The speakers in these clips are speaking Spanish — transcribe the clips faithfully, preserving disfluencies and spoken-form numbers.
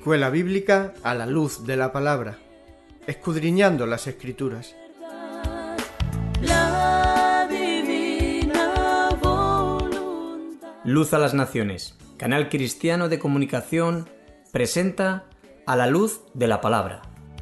Escuela Bíblica a la luz de la palabra, escudriñando las Escrituras. La divina voluntad. Luz a las Naciones, canal cristiano de comunicación, presenta A la luz de la palabra.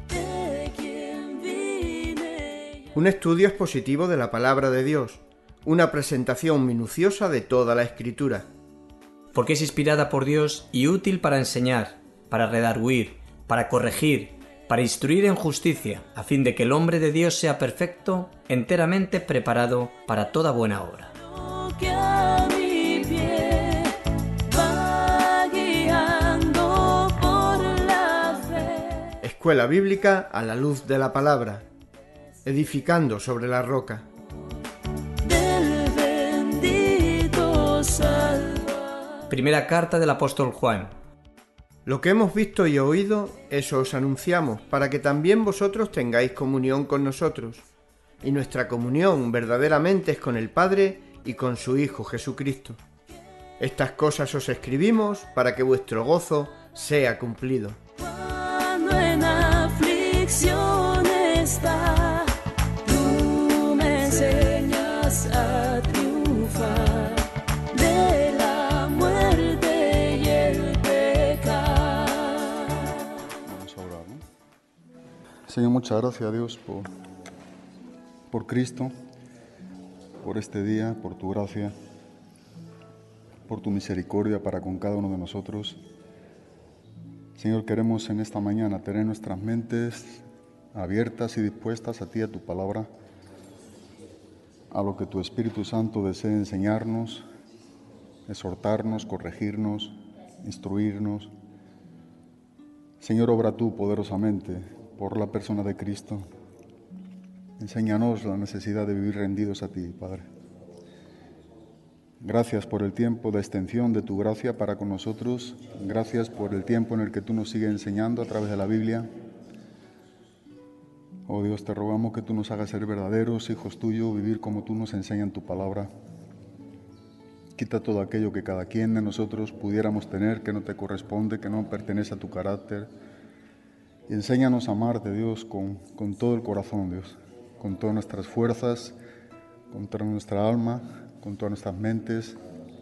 Un estudio expositivo de la palabra de Dios, una presentación minuciosa de toda la Escritura. Porque es inspirada por Dios y útil para enseñar, para redarguir, para corregir, para instruir en justicia, a fin de que el hombre de Dios sea perfecto, enteramente preparado para toda buena obra. Que a mi pie va guiando por la fe. Escuela Bíblica a la luz de la palabra, edificando sobre la roca. Del bendito Salvador. Primera carta del apóstol Juan. Lo que hemos visto y oído, eso os anunciamos, para que también vosotros tengáis comunión con nosotros. Y nuestra comunión verdaderamente es con el Padre y con su Hijo Jesucristo. Estas cosas os escribimos para que vuestro gozo sea cumplido. Cuando en aflicción está, tú me enseñas a triunfar de la muerte y el pecado. Vamos a orar, ¿no? Señor, muchas gracias a Dios por, por Cristo, por este día, por tu gracia, por tu misericordia para con cada uno de nosotros. Señor, queremos en esta mañana tener nuestras mentes abiertas y dispuestas a ti, a tu palabra, a lo que tu Espíritu Santo desea enseñarnos, exhortarnos, corregirnos, instruirnos. Señor, obra tú poderosamente por la persona de Cristo. Enséñanos la necesidad de vivir rendidos a ti, Padre. Gracias por el tiempo de extensión de tu gracia para con nosotros. Gracias por el tiempo en el que tú nos sigues enseñando a través de la Biblia. Oh Dios, te rogamos que tú nos hagas ser verdaderos hijos tuyos, vivir como tú nos enseñas en tu palabra. Quita todo aquello que cada quien de nosotros pudiéramos tener que no te corresponde, que no pertenece a tu carácter. Y enséñanos a amarte, Dios, con, con todo el corazón, Dios, con todas nuestras fuerzas, con toda nuestra alma, con todas nuestras mentes.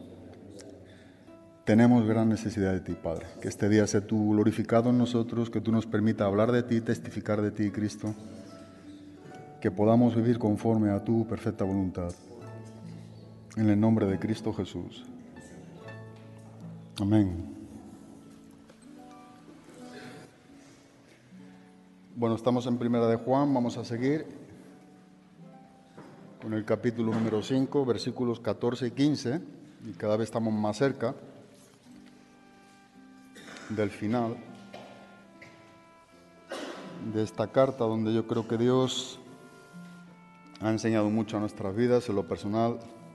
Tenemos gran necesidad de ti, Padre. Que este día sea tú glorificado en nosotros, que tú nos permita hablar de ti, testificar de ti, Cristo. Que podamos vivir conforme a tu perfecta voluntad. En el nombre de Cristo Jesús. Amén. Bueno, estamos en Primera de Juan, vamos a seguir con el capítulo número cinco, versículos catorce y quince, y cada vez estamos más cerca del final de esta carta, donde yo creo que Dios ha enseñado mucho a nuestras vidas. En lo personal,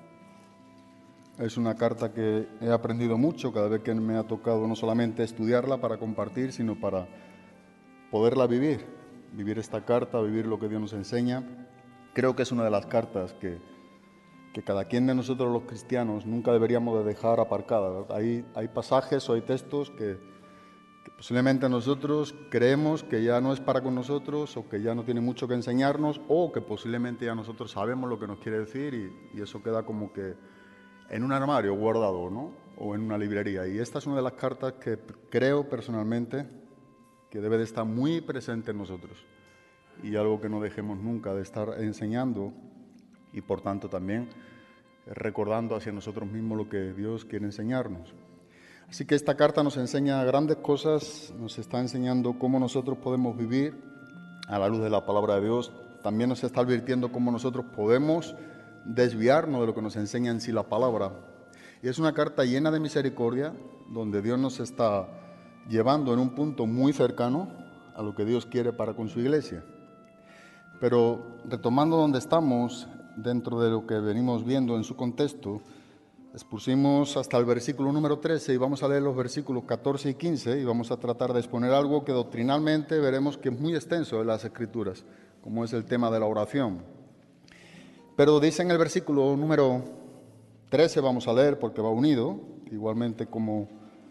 es una carta que he aprendido mucho cada vez que me ha tocado no solamente estudiarla para compartir, sino para poderla vivir, vivir esta carta, vivir lo que Dios nos enseña. Creo que es una de las cartas que, que cada quien de nosotros los cristianos nunca deberíamos de dejar aparcada, ¿verdad? Hay, hay pasajes o hay textos que, que posiblemente nosotros creemos que ya no es para con nosotros, o que ya no tiene mucho que enseñarnos, o que posiblemente ya nosotros sabemos lo que nos quiere decir y, y eso queda como que en un armario guardado, ¿no? O en una librería. Y esta es una de las cartas que creo personalmente que debe de estar muy presente en nosotros, y algo que no dejemos nunca de estar enseñando, y por tanto también recordando hacia nosotros mismos lo que Dios quiere enseñarnos. Así que esta carta nos enseña grandes cosas, nos está enseñando cómo nosotros podemos vivir a la luz de la palabra de Dios. También nos está advirtiendo cómo nosotros podemos desviarnos de lo que nos enseña en sí la palabra. Y es una carta llena de misericordia, donde Dios nos está llevando en un punto muy cercano a lo que Dios quiere para con su iglesia. Pero retomando donde estamos, dentro de lo que venimos viendo en su contexto, expusimos hasta el versículo número trece y vamos a leer los versículos catorce y quince y vamos a tratar de exponer algo que doctrinalmente veremos que es muy extenso en las Escrituras, como es el tema de la oración. Pero dice en el versículo número trece, vamos a leer porque va unido, igualmente como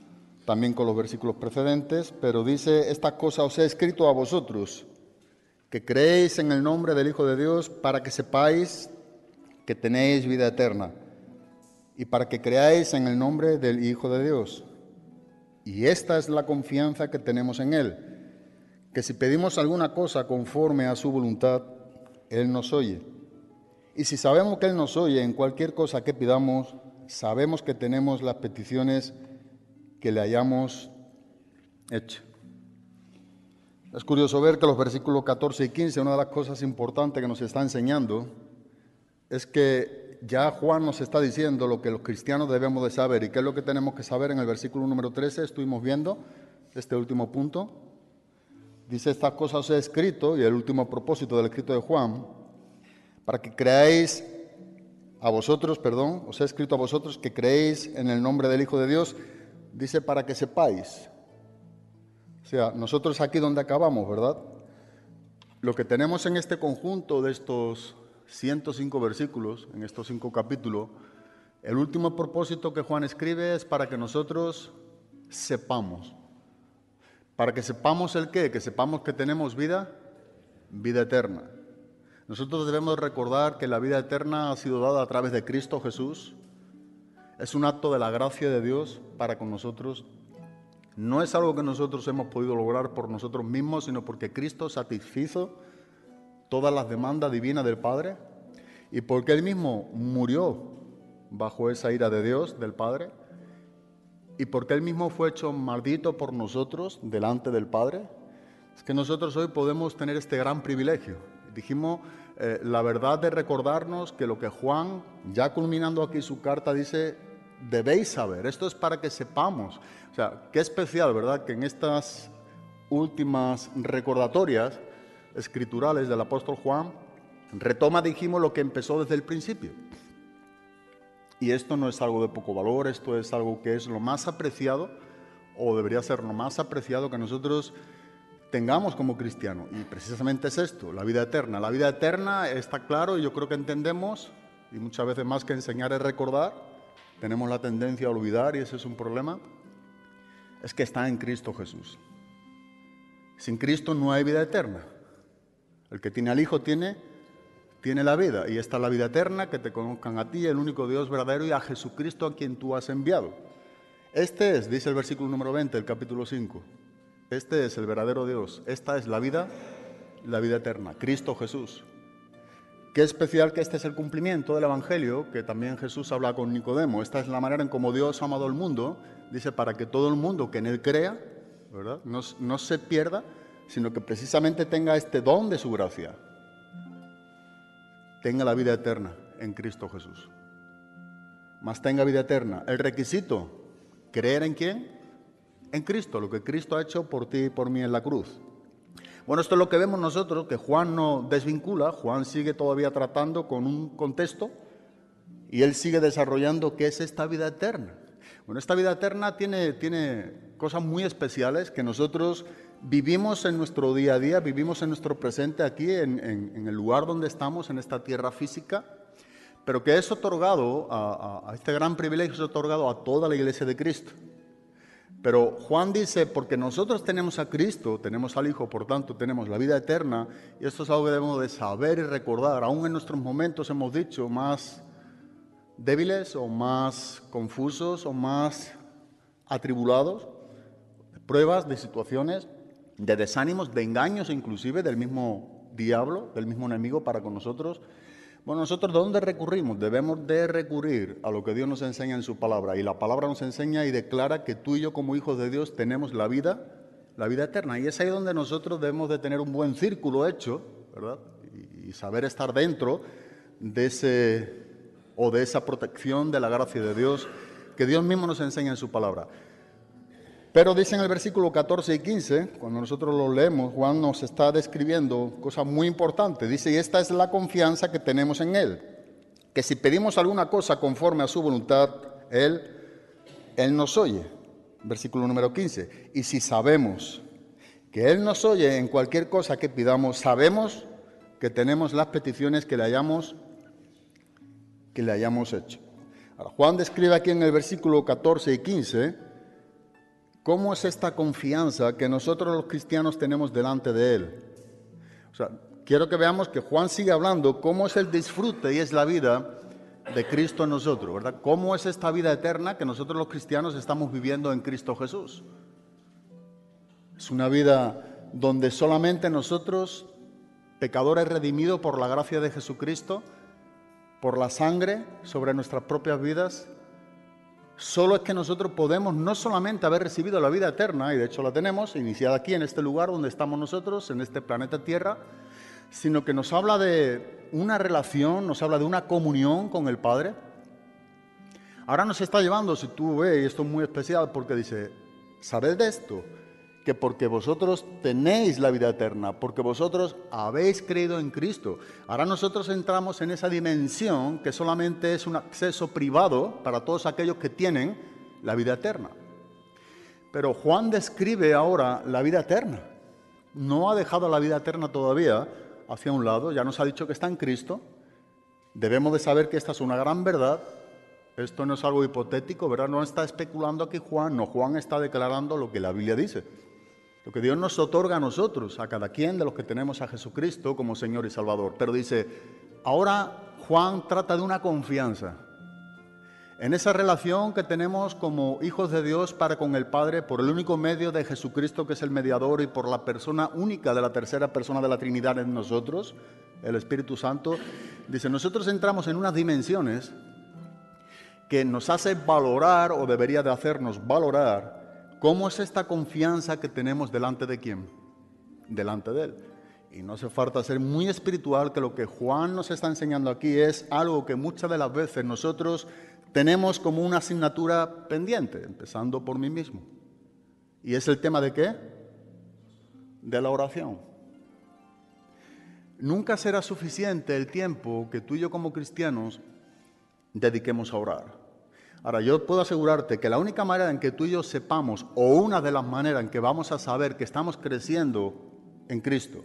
también con los versículos precedentes, pero dice, estas cosas os he escrito a vosotros, que creéis en el nombre del Hijo de Dios, para que sepáis que tenéis vida eterna, y para que creáis en el nombre del Hijo de Dios. Y esta es la confianza que tenemos en Él, que si pedimos alguna cosa conforme a su voluntad, Él nos oye. Y si sabemos que Él nos oye en cualquier cosa que pidamos, sabemos que tenemos las peticiones que le hayamos hecho. Es curioso ver que los versículos catorce y quince, una de las cosas importantes que nos está enseñando es que ya Juan nos está diciendo lo que los cristianos debemos de saber. ¿Y qué es lo que tenemos que saber? En el versículo número trece estuvimos viendo este último punto. Dice, estas cosas os he escrito, y el último propósito del escrito de Juan, para que creáis a vosotros, perdón, os he escrito a vosotros que creéis en el nombre del Hijo de Dios. Dice, para que sepáis. O sea, nosotros aquí donde acabamos, ¿verdad? Lo que tenemos en este conjunto de estos ciento cinco versículos, en estos cinco capítulos, el último propósito que Juan escribe es para que nosotros sepamos. Para que sepamos el qué, que sepamos que tenemos vida, vida eterna. Nosotros debemos recordar que la vida eterna ha sido dada a través de Cristo Jesús. Es un acto de la gracia de Dios para con nosotros. No es algo que nosotros hemos podido lograr por nosotros mismos, sino porque Cristo satisfizo todas las demandas divinas del Padre y porque Él mismo murió bajo esa ira de Dios, del Padre, y porque Él mismo fue hecho maldito por nosotros delante del Padre. Es que nosotros hoy podemos tener este gran privilegio. Dijimos eh, la verdad de recordarnos que lo que Juan, ya culminando aquí su carta, dice, debéis saber. Esto es para que sepamos. O sea, qué especial, ¿verdad?, que en estas últimas recordatorias escriturales del apóstol Juan retoma, dijimos, lo que empezó desde el principio. Y esto no es algo de poco valor, esto es algo que es lo más apreciado, o debería ser lo más apreciado que nosotros tengamos como cristianos. Y precisamente es esto, la vida eterna. La vida eterna está claro y yo creo que entendemos, y muchas veces más que enseñar es recordar, tenemos la tendencia a olvidar y ese es un problema, es que está en Cristo Jesús. Sin Cristo no hay vida eterna. El que tiene al Hijo tiene, tiene la vida, y esta es la vida eterna, que te conozcan a ti, el único Dios verdadero, y a Jesucristo a quien tú has enviado. Este es, dice el versículo número veinte del capítulo cinco, este es el verdadero Dios, esta es la vida, la vida eterna, Cristo Jesús. Qué especial que este es el cumplimiento del Evangelio, que también Jesús habla con Nicodemo. Esta es la manera en cómo Dios ha amado al mundo, dice, para que todo el mundo que en Él crea, ¿verdad?, no, no se pierda, sino que precisamente tenga este don de su gracia, tenga la vida eterna en Cristo Jesús. Más tenga vida eterna. El requisito, creer en quién, en Cristo, lo que Cristo ha hecho por ti y por mí en la cruz. Bueno, esto es lo que vemos nosotros, que Juan no desvincula, Juan sigue todavía tratando con un contexto y él sigue desarrollando qué es esta vida eterna. Bueno, esta vida eterna tiene, tiene cosas muy especiales que nosotros vivimos en nuestro día a día, vivimos en nuestro presente aquí, en, en, en el lugar donde estamos, en esta tierra física, pero que es otorgado, a, a, a este gran privilegio es otorgado a toda la iglesia de Cristo. Pero Juan dice, porque nosotros tenemos a Cristo, tenemos al Hijo, por tanto tenemos la vida eterna, y esto es algo que debemos de saber y recordar, aún en nuestros momentos, hemos dicho, más débiles o más confusos o más atribulados, de pruebas, de situaciones, de desánimos, de engaños inclusive del mismo diablo, del mismo enemigo para con nosotros. Bueno, nosotros ¿de dónde recurrimos? Debemos de recurrir a lo que Dios nos enseña en su palabra. Y la palabra nos enseña y declara que tú y yo como hijos de Dios tenemos la vida, la vida eterna. Y es ahí donde nosotros debemos de tener un buen círculo hecho, ¿verdad? Y, y saber estar dentro de ese, o de esa protección de la gracia de Dios que Dios mismo nos enseña en su palabra. Pero dice en el versículo catorce y quince, cuando nosotros lo leemos, Juan nos está describiendo cosas muy importantes. Dice, y esta es la confianza que tenemos en Él, que si pedimos alguna cosa conforme a su voluntad, Él, Él nos oye. Versículo número quince, y si sabemos que Él nos oye en cualquier cosa que pidamos, sabemos que tenemos las peticiones que le hayamos, que le hayamos hecho. Ahora, Juan describe aquí en el versículo catorce y quince ¿cómo es esta confianza que nosotros los cristianos tenemos delante de Él? O sea, quiero que veamos que Juan sigue hablando cómo es el disfrute y es la vida de Cristo en nosotros, ¿verdad? ¿Cómo es esta vida eterna que nosotros los cristianos estamos viviendo en Cristo Jesús? Es una vida donde solamente nosotros, pecadores redimidos por la gracia de Jesucristo, por la sangre sobre nuestras propias vidas, solo es que nosotros podemos no solamente haber recibido la vida eterna, y de hecho la tenemos, iniciada aquí en este lugar donde estamos nosotros, en este planeta Tierra, sino que nos habla de una relación, nos habla de una comunión con el Padre. Ahora nos está llevando, si tú ves, y esto es muy especial porque dice, ¿sabed de esto? Que porque vosotros tenéis la vida eterna, porque vosotros habéis creído en Cristo. Ahora nosotros entramos en esa dimensión que solamente es un acceso privado para todos aquellos que tienen la vida eterna. Pero Juan describe ahora la vida eterna. No ha dejado la vida eterna todavía hacia un lado, ya nos ha dicho que está en Cristo. Debemos de saber que esta es una gran verdad. Esto no es algo hipotético, ¿verdad? No está especulando aquí Juan, no, Juan está declarando lo que la Biblia dice. Lo que Dios nos otorga a nosotros, a cada quien de los que tenemos a Jesucristo como Señor y Salvador. Pero dice, ahora Juan trata de una confianza en esa relación que tenemos como hijos de Dios para con el Padre por el único medio de Jesucristo que es el mediador y por la persona única de la tercera persona de la Trinidad en nosotros, el Espíritu Santo. Dice, nosotros entramos en unas dimensiones que nos hace valorar o debería de hacernos valorar ¿cómo es esta confianza que tenemos delante de quién? Delante de Él. Y no hace falta ser muy espiritual, que lo que Juan nos está enseñando aquí es algo que muchas de las veces nosotros tenemos como una asignatura pendiente, empezando por mí mismo. ¿Y es el tema de qué? De la oración. Nunca será suficiente el tiempo que tú y yo como cristianos dediquemos a orar. Ahora, yo puedo asegurarte que la única manera en que tú y yo sepamos, o una de las maneras en que vamos a saber que estamos creciendo en Cristo,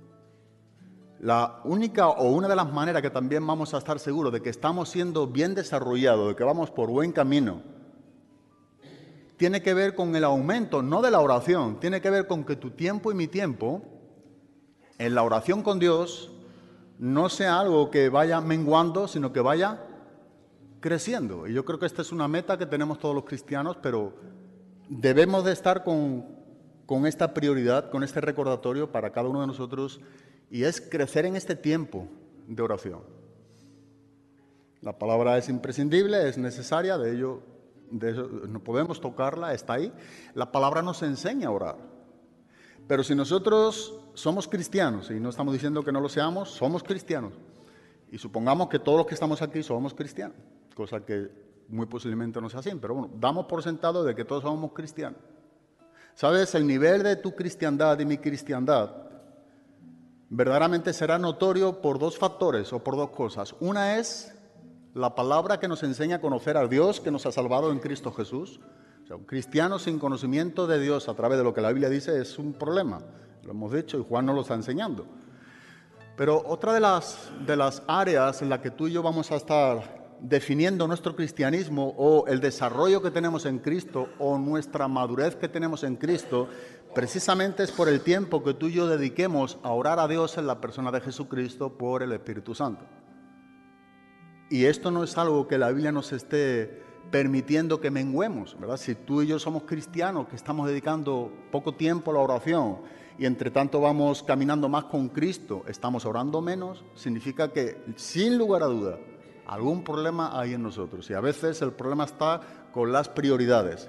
la única o una de las maneras que también vamos a estar seguros de que estamos siendo bien desarrollados, de que vamos por buen camino, tiene que ver con el aumento, no de la oración, tiene que ver con que tu tiempo y mi tiempo en la oración con Dios no sea algo que vaya menguando, sino que vaya creciendo. Y yo creo que esta es una meta que tenemos todos los cristianos, pero debemos de estar con, con esta prioridad, con este recordatorio para cada uno de nosotros, y es crecer en este tiempo de oración. La palabra es imprescindible, es necesaria, de ello, de eso no podemos tocarla, está ahí. La palabra nos enseña a orar. Pero si nosotros somos cristianos, y no estamos diciendo que no lo seamos, somos cristianos, y supongamos que todos los que estamos aquí somos cristianos, cosa que muy posiblemente no sea así, pero bueno, damos por sentado de que todos somos cristianos. ¿Sabes? El nivel de tu cristiandad y mi cristiandad verdaderamente será notorio por dos factores o por dos cosas. Una es la palabra que nos enseña a conocer a Dios que nos ha salvado en Cristo Jesús. O sea, un cristiano sin conocimiento de Dios a través de lo que la Biblia dice es un problema. Lo hemos dicho y Juan nos lo está enseñando. Pero otra de las, de las áreas en las que tú y yo vamos a estar definiendo nuestro cristianismo o el desarrollo que tenemos en Cristo o nuestra madurez que tenemos en Cristo, precisamente es por el tiempo que tú y yo dediquemos a orar a Dios en la persona de Jesucristo por el Espíritu Santo. Y esto no es algo que la Biblia nos esté permitiendo que menguemos, ¿verdad? Si tú y yo somos cristianos que estamos dedicando poco tiempo a la oración y entre tanto vamos caminando más con Cristo, estamos orando menos, significa que sin lugar a duda algún problema hay en nosotros, y a veces el problema está con las prioridades.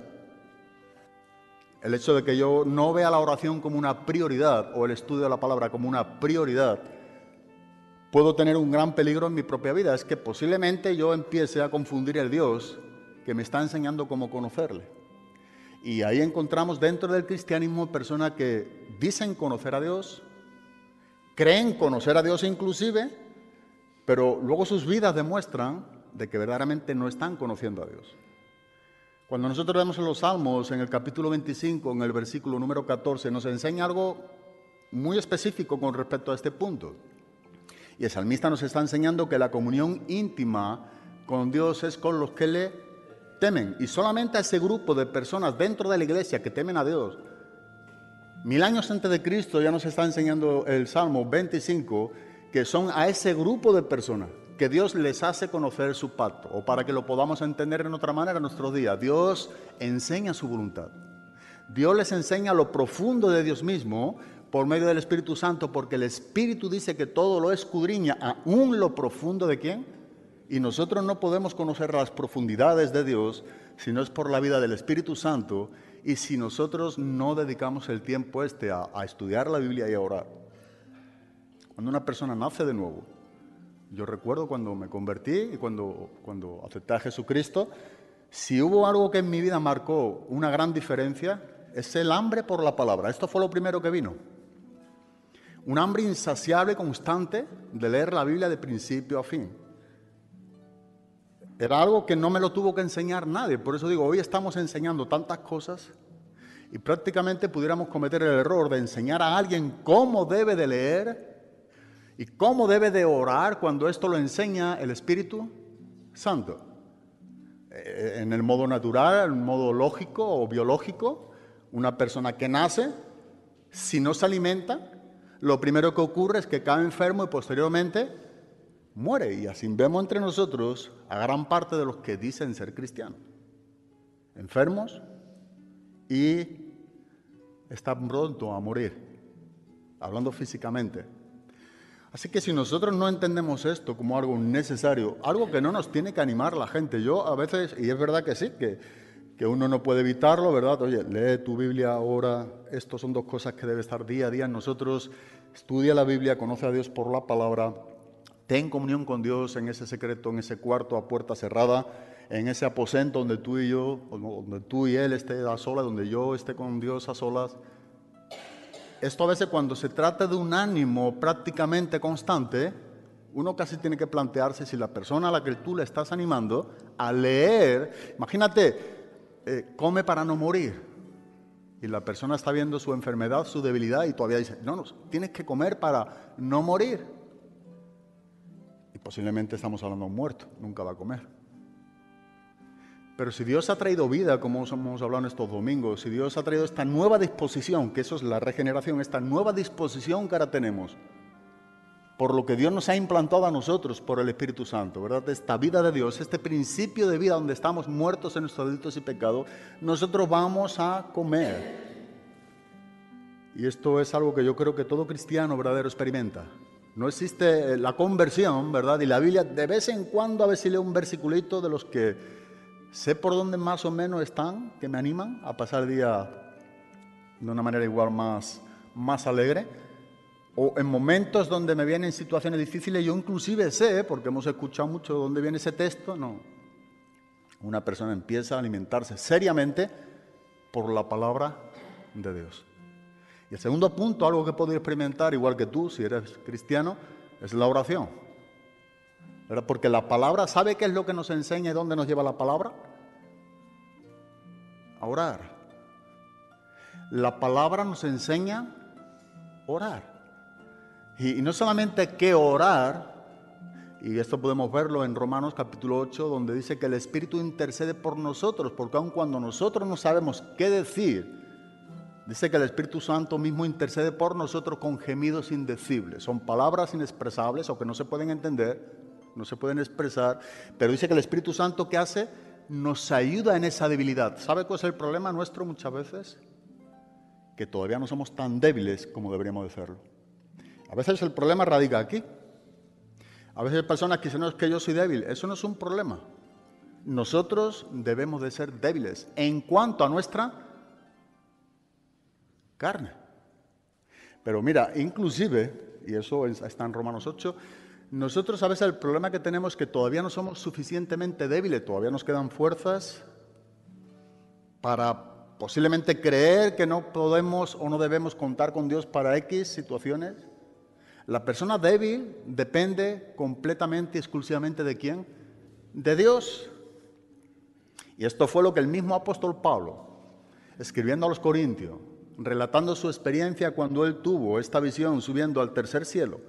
El hecho de que yo no vea la oración como una prioridad o el estudio de la palabra como una prioridad, puedo tener un gran peligro en mi propia vida. Es que posiblemente yo empiece a confundir el Dios que me está enseñando cómo conocerle. Y ahí encontramos dentro del cristianismo personas que dicen conocer a Dios, creen conocer a Dios inclusive, pero luego sus vidas demuestran de que verdaderamente no están conociendo a Dios. Cuando nosotros vemos en los Salmos, en el capítulo veinticinco, en el versículo número catorce, nos enseña algo muy específico con respecto a este punto. Y el salmista nos está enseñando que la comunión íntima con Dios es con los que le temen, y solamente a ese grupo de personas dentro de la iglesia que temen a Dios. Mil años antes de Cristo ya nos está enseñando el Salmo veinticinco, que son a ese grupo de personas que Dios les hace conocer su pacto, o para que lo podamos entender en otra manera en nuestros días, Dios enseña su voluntad. Dios les enseña lo profundo de Dios mismo por medio del Espíritu Santo, porque el Espíritu dice que todo lo escudriña, aún lo profundo de ¿quién? Y nosotros no podemos conocer las profundidades de Dios si no es por la vida del Espíritu Santo y si nosotros no dedicamos el tiempo este a, a estudiar la Biblia y a orar. Cuando una persona nace de nuevo, yo recuerdo cuando me convertí y cuando, cuando acepté a Jesucristo, si hubo algo que en mi vida marcó una gran diferencia, es el hambre por la palabra. Esto fue lo primero que vino. Un hambre insaciable, constante, de leer la Biblia de principio a fin. Era algo que no me lo tuvo que enseñar nadie. Por eso digo, hoy estamos enseñando tantas cosas y prácticamente pudiéramos cometer el error de enseñar a alguien cómo debe de leer y cómo debe de orar cuando esto lo enseña el Espíritu Santo. En el modo natural, en el modo lógico o biológico, una persona que nace, si no se alimenta, lo primero que ocurre es que cae enfermo y posteriormente muere. Y así vemos entre nosotros a gran parte de los que dicen ser cristianos. Enfermos y están pronto a morir, hablando físicamente. Así que si nosotros no entendemos esto como algo necesario, algo que no nos tiene que animar la gente, yo a veces, y es verdad que sí, que, que uno no puede evitarlo, ¿verdad? Oye, lee tu Biblia, ora, esto son dos cosas que debe estar día a día en nosotros. Estudia la Biblia, conoce a Dios por la palabra, ten comunión con Dios en ese secreto, en ese cuarto a puerta cerrada, en ese aposento donde tú y yo, donde tú y Él esté a solas, donde yo esté con Dios a solas. Esto a veces cuando se trata de un ánimo prácticamente constante, uno casi tiene que plantearse si la persona a la que tú le estás animando a leer, imagínate, eh, come para no morir, y la persona está viendo su enfermedad, su debilidad, y todavía dice, no, no, tienes que comer para no morir. Y posiblemente estamos hablando de un muerto, nunca va a comer. Pero si Dios ha traído vida, como hemos hablado en estos domingos, si Dios ha traído esta nueva disposición, que eso es la regeneración, esta nueva disposición que ahora tenemos, por lo que Dios nos ha implantado a nosotros por el Espíritu Santo, ¿verdad? Esta vida de Dios, este principio de vida donde estamos muertos en nuestros delitos y pecados, nosotros vamos a comer. Y esto es algo que yo creo que todo cristiano verdadero experimenta. No existe la conversión, ¿verdad? Y la Biblia, de vez en cuando, a ver si leo un versiculito de los que sé por dónde más o menos están, que me animan a pasar el día de una manera igual más, más alegre. O en momentos donde me vienen situaciones difíciles, yo inclusive sé, porque hemos escuchado mucho dónde viene ese texto, no. Una persona empieza a alimentarse seriamente por la palabra de Dios. Y el segundo punto, algo que puedo experimentar, igual que tú, si eres cristiano, es la oración. ¿Verdad? Porque la palabra, ¿sabe qué es lo que nos enseña y dónde nos lleva la palabra? A orar. La palabra nos enseña a orar. Y, y no solamente que orar, y esto podemos verlo en Romanos capítulo ocho, donde dice que el Espíritu intercede por nosotros, porque aun cuando nosotros no sabemos qué decir, dice que el Espíritu Santo mismo intercede por nosotros con gemidos indecibles. Son palabras inexpresables o que no se pueden entender, no se pueden expresar, pero dice que el Espíritu Santo, ¿qué hace? Nos ayuda en esa debilidad. ¿Sabe cuál es el problema nuestro muchas veces? Que todavía no somos tan débiles como deberíamos de serlo. A veces el problema radica aquí. A veces hay personas que dicen, no, es que yo soy débil. Eso no es un problema. Nosotros debemos de ser débiles en cuanto a nuestra carne. Pero mira, inclusive, y eso está en Romanos ocho, nosotros a veces el problema que tenemos es que todavía no somos suficientemente débiles, todavía nos quedan fuerzas para posiblemente creer que no podemos o no debemos contar con Dios para X situaciones. La persona débil depende completamente y exclusivamente ¿de quién? De Dios. Y esto fue lo que el mismo apóstol Pablo, escribiendo a los Corintios, relatando su experiencia cuando él tuvo esta visión subiendo al tercer cielo.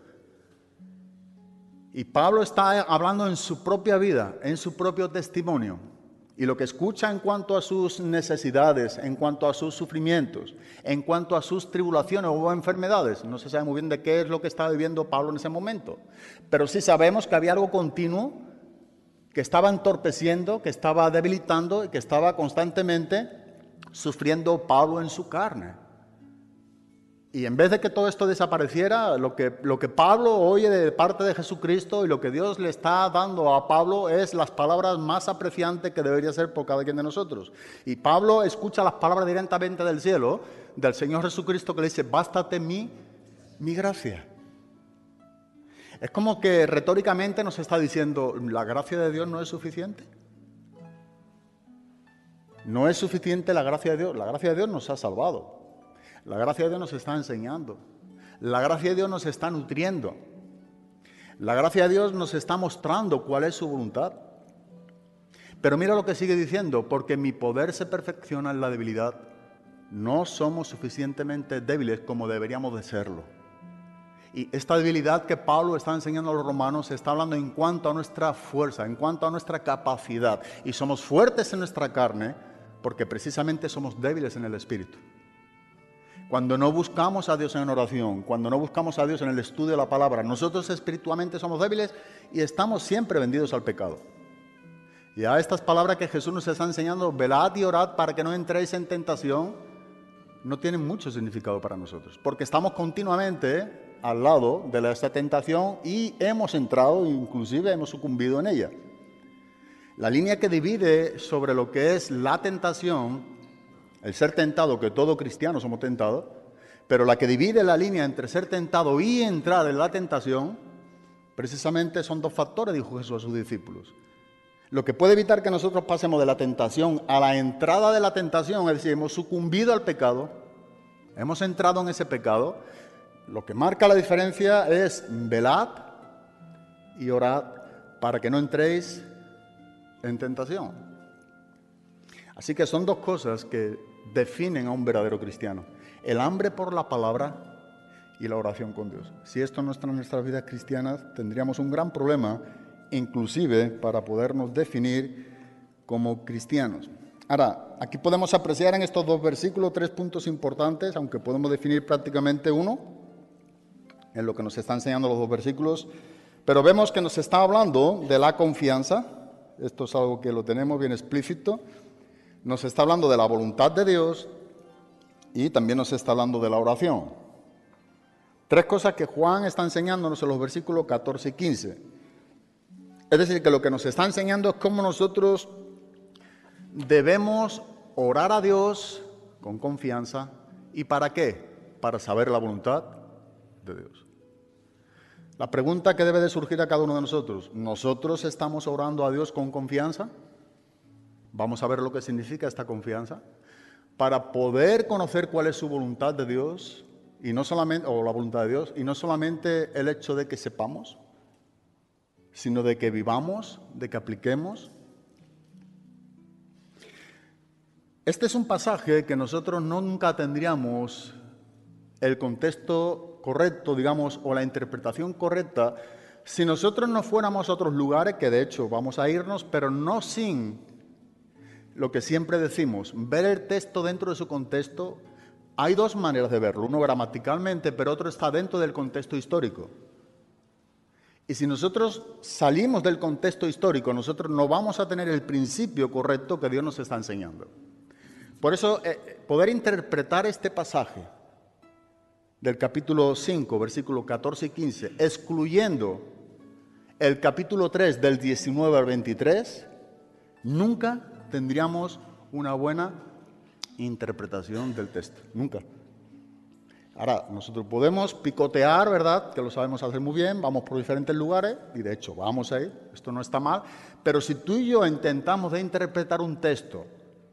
Y Pablo está hablando en su propia vida, en su propio testimonio. Y lo que escucha en cuanto a sus necesidades, en cuanto a sus sufrimientos, en cuanto a sus tribulaciones o enfermedades, no se sabe muy bien de qué es lo que estaba viviendo Pablo en ese momento. Pero sí sabemos que había algo continuo que estaba entorpeciendo, que estaba debilitando y que estaba constantemente sufriendo Pablo en su carne. Y en vez de que todo esto desapareciera, lo que, lo que Pablo oye de parte de Jesucristo y lo que Dios le está dando a Pablo es las palabras más apreciantes que debería ser por cada quien de nosotros. Y Pablo escucha las palabras directamente del cielo, del Señor Jesucristo, que le dice, bástate mi, mi gracia. Es como que retóricamente nos está diciendo, ¿la gracia de Dios no es suficiente? No es suficiente la gracia de Dios. La gracia de Dios nos ha salvado. La gracia de Dios nos está enseñando. La gracia de Dios nos está nutriendo. La gracia de Dios nos está mostrando cuál es su voluntad. Pero mira lo que sigue diciendo, porque mi poder se perfecciona en la debilidad. No somos suficientemente débiles como deberíamos de serlo. Y esta debilidad que Pablo está enseñando a los romanos está hablando en cuanto a nuestra fuerza, en cuanto a nuestra capacidad. Y somos fuertes en nuestra carne porque precisamente somos débiles en el espíritu. Cuando no buscamos a Dios en oración, cuando no buscamos a Dios en el estudio de la palabra, nosotros espiritualmente somos débiles y estamos siempre vendidos al pecado. Y a estas palabras que Jesús nos está enseñando, velad y orad para que no entréis en tentación, no tienen mucho significado para nosotros, porque estamos continuamente al lado de esta tentación y hemos entrado, inclusive hemos sucumbido en ella. La línea que divide sobre lo que es la tentación, el ser tentado, que todo cristiano somos tentados, pero la que divide la línea entre ser tentado y entrar en la tentación, precisamente son dos factores, dijo Jesús a sus discípulos. Lo que puede evitar que nosotros pasemos de la tentación a la entrada de la tentación, es decir, hemos sucumbido al pecado, hemos entrado en ese pecado, lo que marca la diferencia es velad y orad para que no entréis en tentación. Así que son dos cosas que definen a un verdadero cristiano: el hambre por la palabra y la oración con Dios. Si esto no está en nuestras vidas cristianas, tendríamos un gran problema, inclusive para podernos definir como cristianos. Ahora, aquí podemos apreciar en estos dos versículos tres puntos importantes, aunque podemos definir prácticamente uno, en lo que nos están enseñando los dos versículos, pero vemos que nos está hablando de la confianza. Esto es algo que lo tenemos bien explícito. Nos está hablando de la voluntad de Dios y también nos está hablando de la oración. Tres cosas que Juan está enseñándonos en los versículos catorce y quince. Es decir, que lo que nos está enseñando es cómo nosotros debemos orar a Dios con confianza. ¿Y para qué? Para saber la voluntad de Dios. La pregunta que debe de surgir a cada uno de nosotros: ¿nosotros estamos orando a Dios con confianza? Vamos a ver lo que significa esta confianza para poder conocer cuál es su voluntad de Dios y no solamente, o la voluntad de Dios, y no solamente el hecho de que sepamos, sino de que vivamos, de que apliquemos. Este es un pasaje que nosotros no nunca tendríamos el contexto correcto, digamos, o la interpretación correcta, si nosotros no fuéramos a otros lugares, que de hecho vamos a irnos, pero no sin lo que siempre decimos, ver el texto dentro de su contexto. Hay dos maneras de verlo, uno gramaticalmente, pero otro está dentro del contexto histórico. Y si nosotros salimos del contexto histórico, nosotros no vamos a tener el principio correcto que Dios nos está enseñando. Por eso, eh, poder interpretar este pasaje del capítulo cinco, versículos catorce y quince, excluyendo el capítulo tres, del diecinueve al veintitrés, nunca tendríamos una buena interpretación del texto, nunca. Ahora, nosotros podemos picotear, ¿verdad?, que lo sabemos hacer muy bien, vamos por diferentes lugares, y de hecho vamos ahí, esto no está mal, pero si tú y yo intentamos de interpretar un texto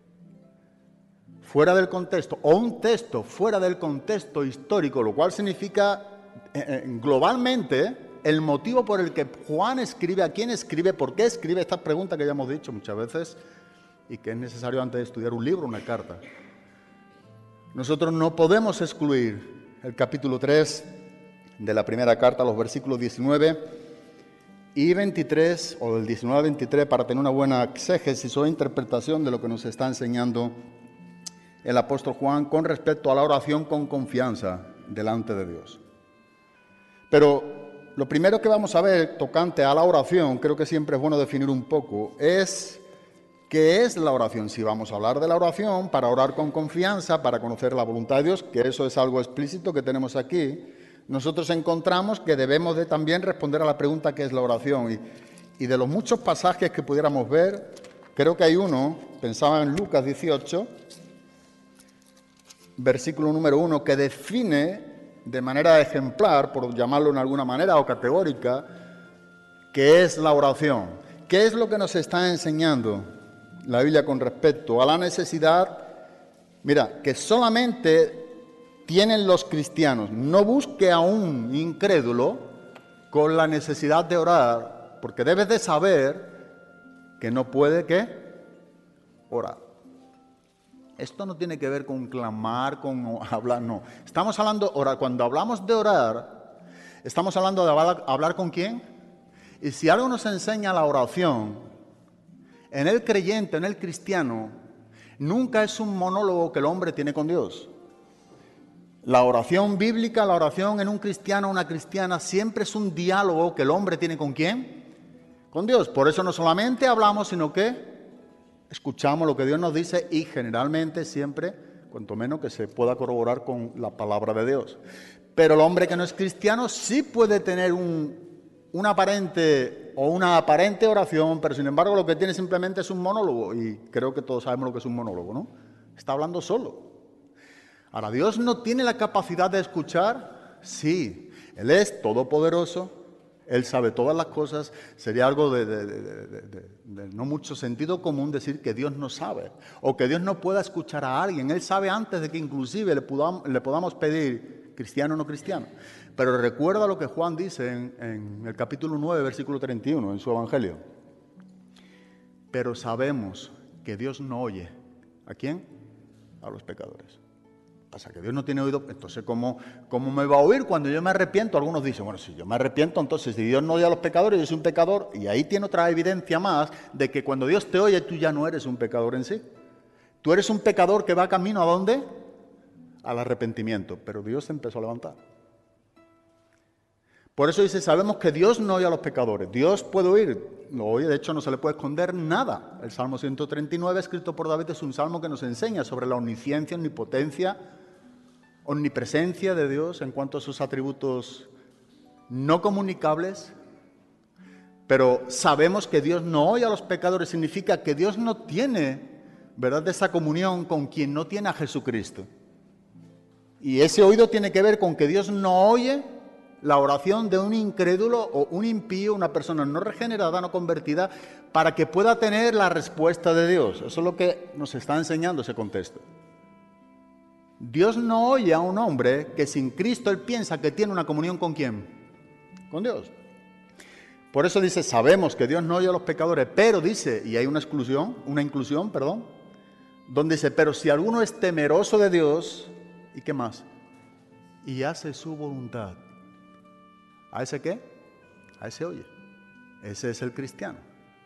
fuera del contexto, o un texto fuera del contexto histórico, lo cual significa eh, globalmente el motivo por el que Juan escribe, a quién escribe, por qué escribe, estas preguntas que ya hemos dicho muchas veces, y que es necesario antes de estudiar un libro, una carta. Nosotros no podemos excluir el capítulo tres de la primera carta, los versículos diecinueve y veintitrés, o del diecinueve al veintitrés, para tener una buena exégesis o interpretación de lo que nos está enseñando el apóstol Juan con respecto a la oración con confianza delante de Dios. Pero lo primero que vamos a ver tocante a la oración, creo que siempre es bueno definir un poco, es qué es la oración. Si vamos a hablar de la oración, para orar con confianza, para conocer la voluntad de Dios, que eso es algo explícito que tenemos aquí, nosotros encontramos que debemos de también responder a la pregunta ¿qué es la oración? Y, y de los muchos pasajes que pudiéramos ver, creo que hay uno, pensaba en Lucas dieciocho, versículo número uno, que define de manera ejemplar, por llamarlo de alguna manera, o categórica, qué es la oración. ¿Qué es lo que nos está enseñando la Biblia con respecto a la necesidad? Mira, que solamente tienen los cristianos. No busque a un incrédulo con la necesidad de orar, porque debes de saber que no puede, ¿qué? Orar. Esto no tiene que ver con clamar, con hablar, no. Estamos hablando, orar. Cuando hablamos de orar, estamos hablando de hablar, hablar con quién. Y si algo nos enseña la oración, en el creyente, en el cristiano, nunca es un monólogo que el hombre tiene con Dios. La oración bíblica, la oración en un cristiano o una cristiana, siempre es un diálogo que el hombre tiene con quién, con Dios. Por eso no solamente hablamos, sino que escuchamos lo que Dios nos dice y generalmente siempre, cuanto menos que se pueda corroborar con la palabra de Dios. Pero el hombre que no es cristiano sí puede tener un, un aparente o una aparente oración, pero sin embargo lo que tiene simplemente es un monólogo. Y creo que todos sabemos lo que es un monólogo, ¿no? Está hablando solo. Ahora, ¿Dios no tiene la capacidad de escuchar? Sí, Él es todopoderoso. Él sabe todas las cosas. Sería algo de, de, de, de, de, de no mucho sentido común decir que Dios no sabe o que Dios no pueda escuchar a alguien. Él sabe antes de que inclusive le podamos, le podamos pedir cristiano o no cristiano. Pero recuerda lo que Juan dice en, en el capítulo nueve, versículo treinta y uno, en su evangelio. Pero sabemos que Dios no oye. ¿A quién? A los pecadores. Pasa que Dios no tiene oído, entonces ¿cómo, ¿cómo me va a oír cuando yo me arrepiento? Algunos dicen, bueno, si yo me arrepiento, entonces si Dios no oye a los pecadores, yo soy un pecador. Y ahí tiene otra evidencia más de que cuando Dios te oye, tú ya no eres un pecador en sí. Tú eres un pecador que va camino ¿a dónde? Al arrepentimiento. Pero Dios se empezó a levantar. Por eso dice, sabemos que Dios no oye a los pecadores. Dios puede oír, lo oye, de hecho no se le puede esconder nada. El Salmo ciento treinta y nueve, escrito por David, es un salmo que nos enseña sobre la omnisciencia, omnipotencia, omnipresencia de Dios en cuanto a sus atributos no comunicables. Pero sabemos que Dios no oye a los pecadores, significa que Dios no tiene, ¿verdad?, esa comunión con quien no tiene a Jesucristo. Y ese oído tiene que ver con que Dios no oye la oración de un incrédulo o un impío, una persona no regenerada, no convertida, para que pueda tener la respuesta de Dios. Eso es lo que nos está enseñando ese contexto. Dios no oye a un hombre que sin Cristo él piensa que tiene una comunión ¿con quién? Con Dios. Por eso dice, sabemos que Dios no oye a los pecadores, pero dice, y hay una exclusión, una inclusión, perdón, donde dice, pero si alguno es temeroso de Dios, ¿y qué más? Y hace su voluntad. ¿A ese qué? A ese oye. Ese es el cristiano.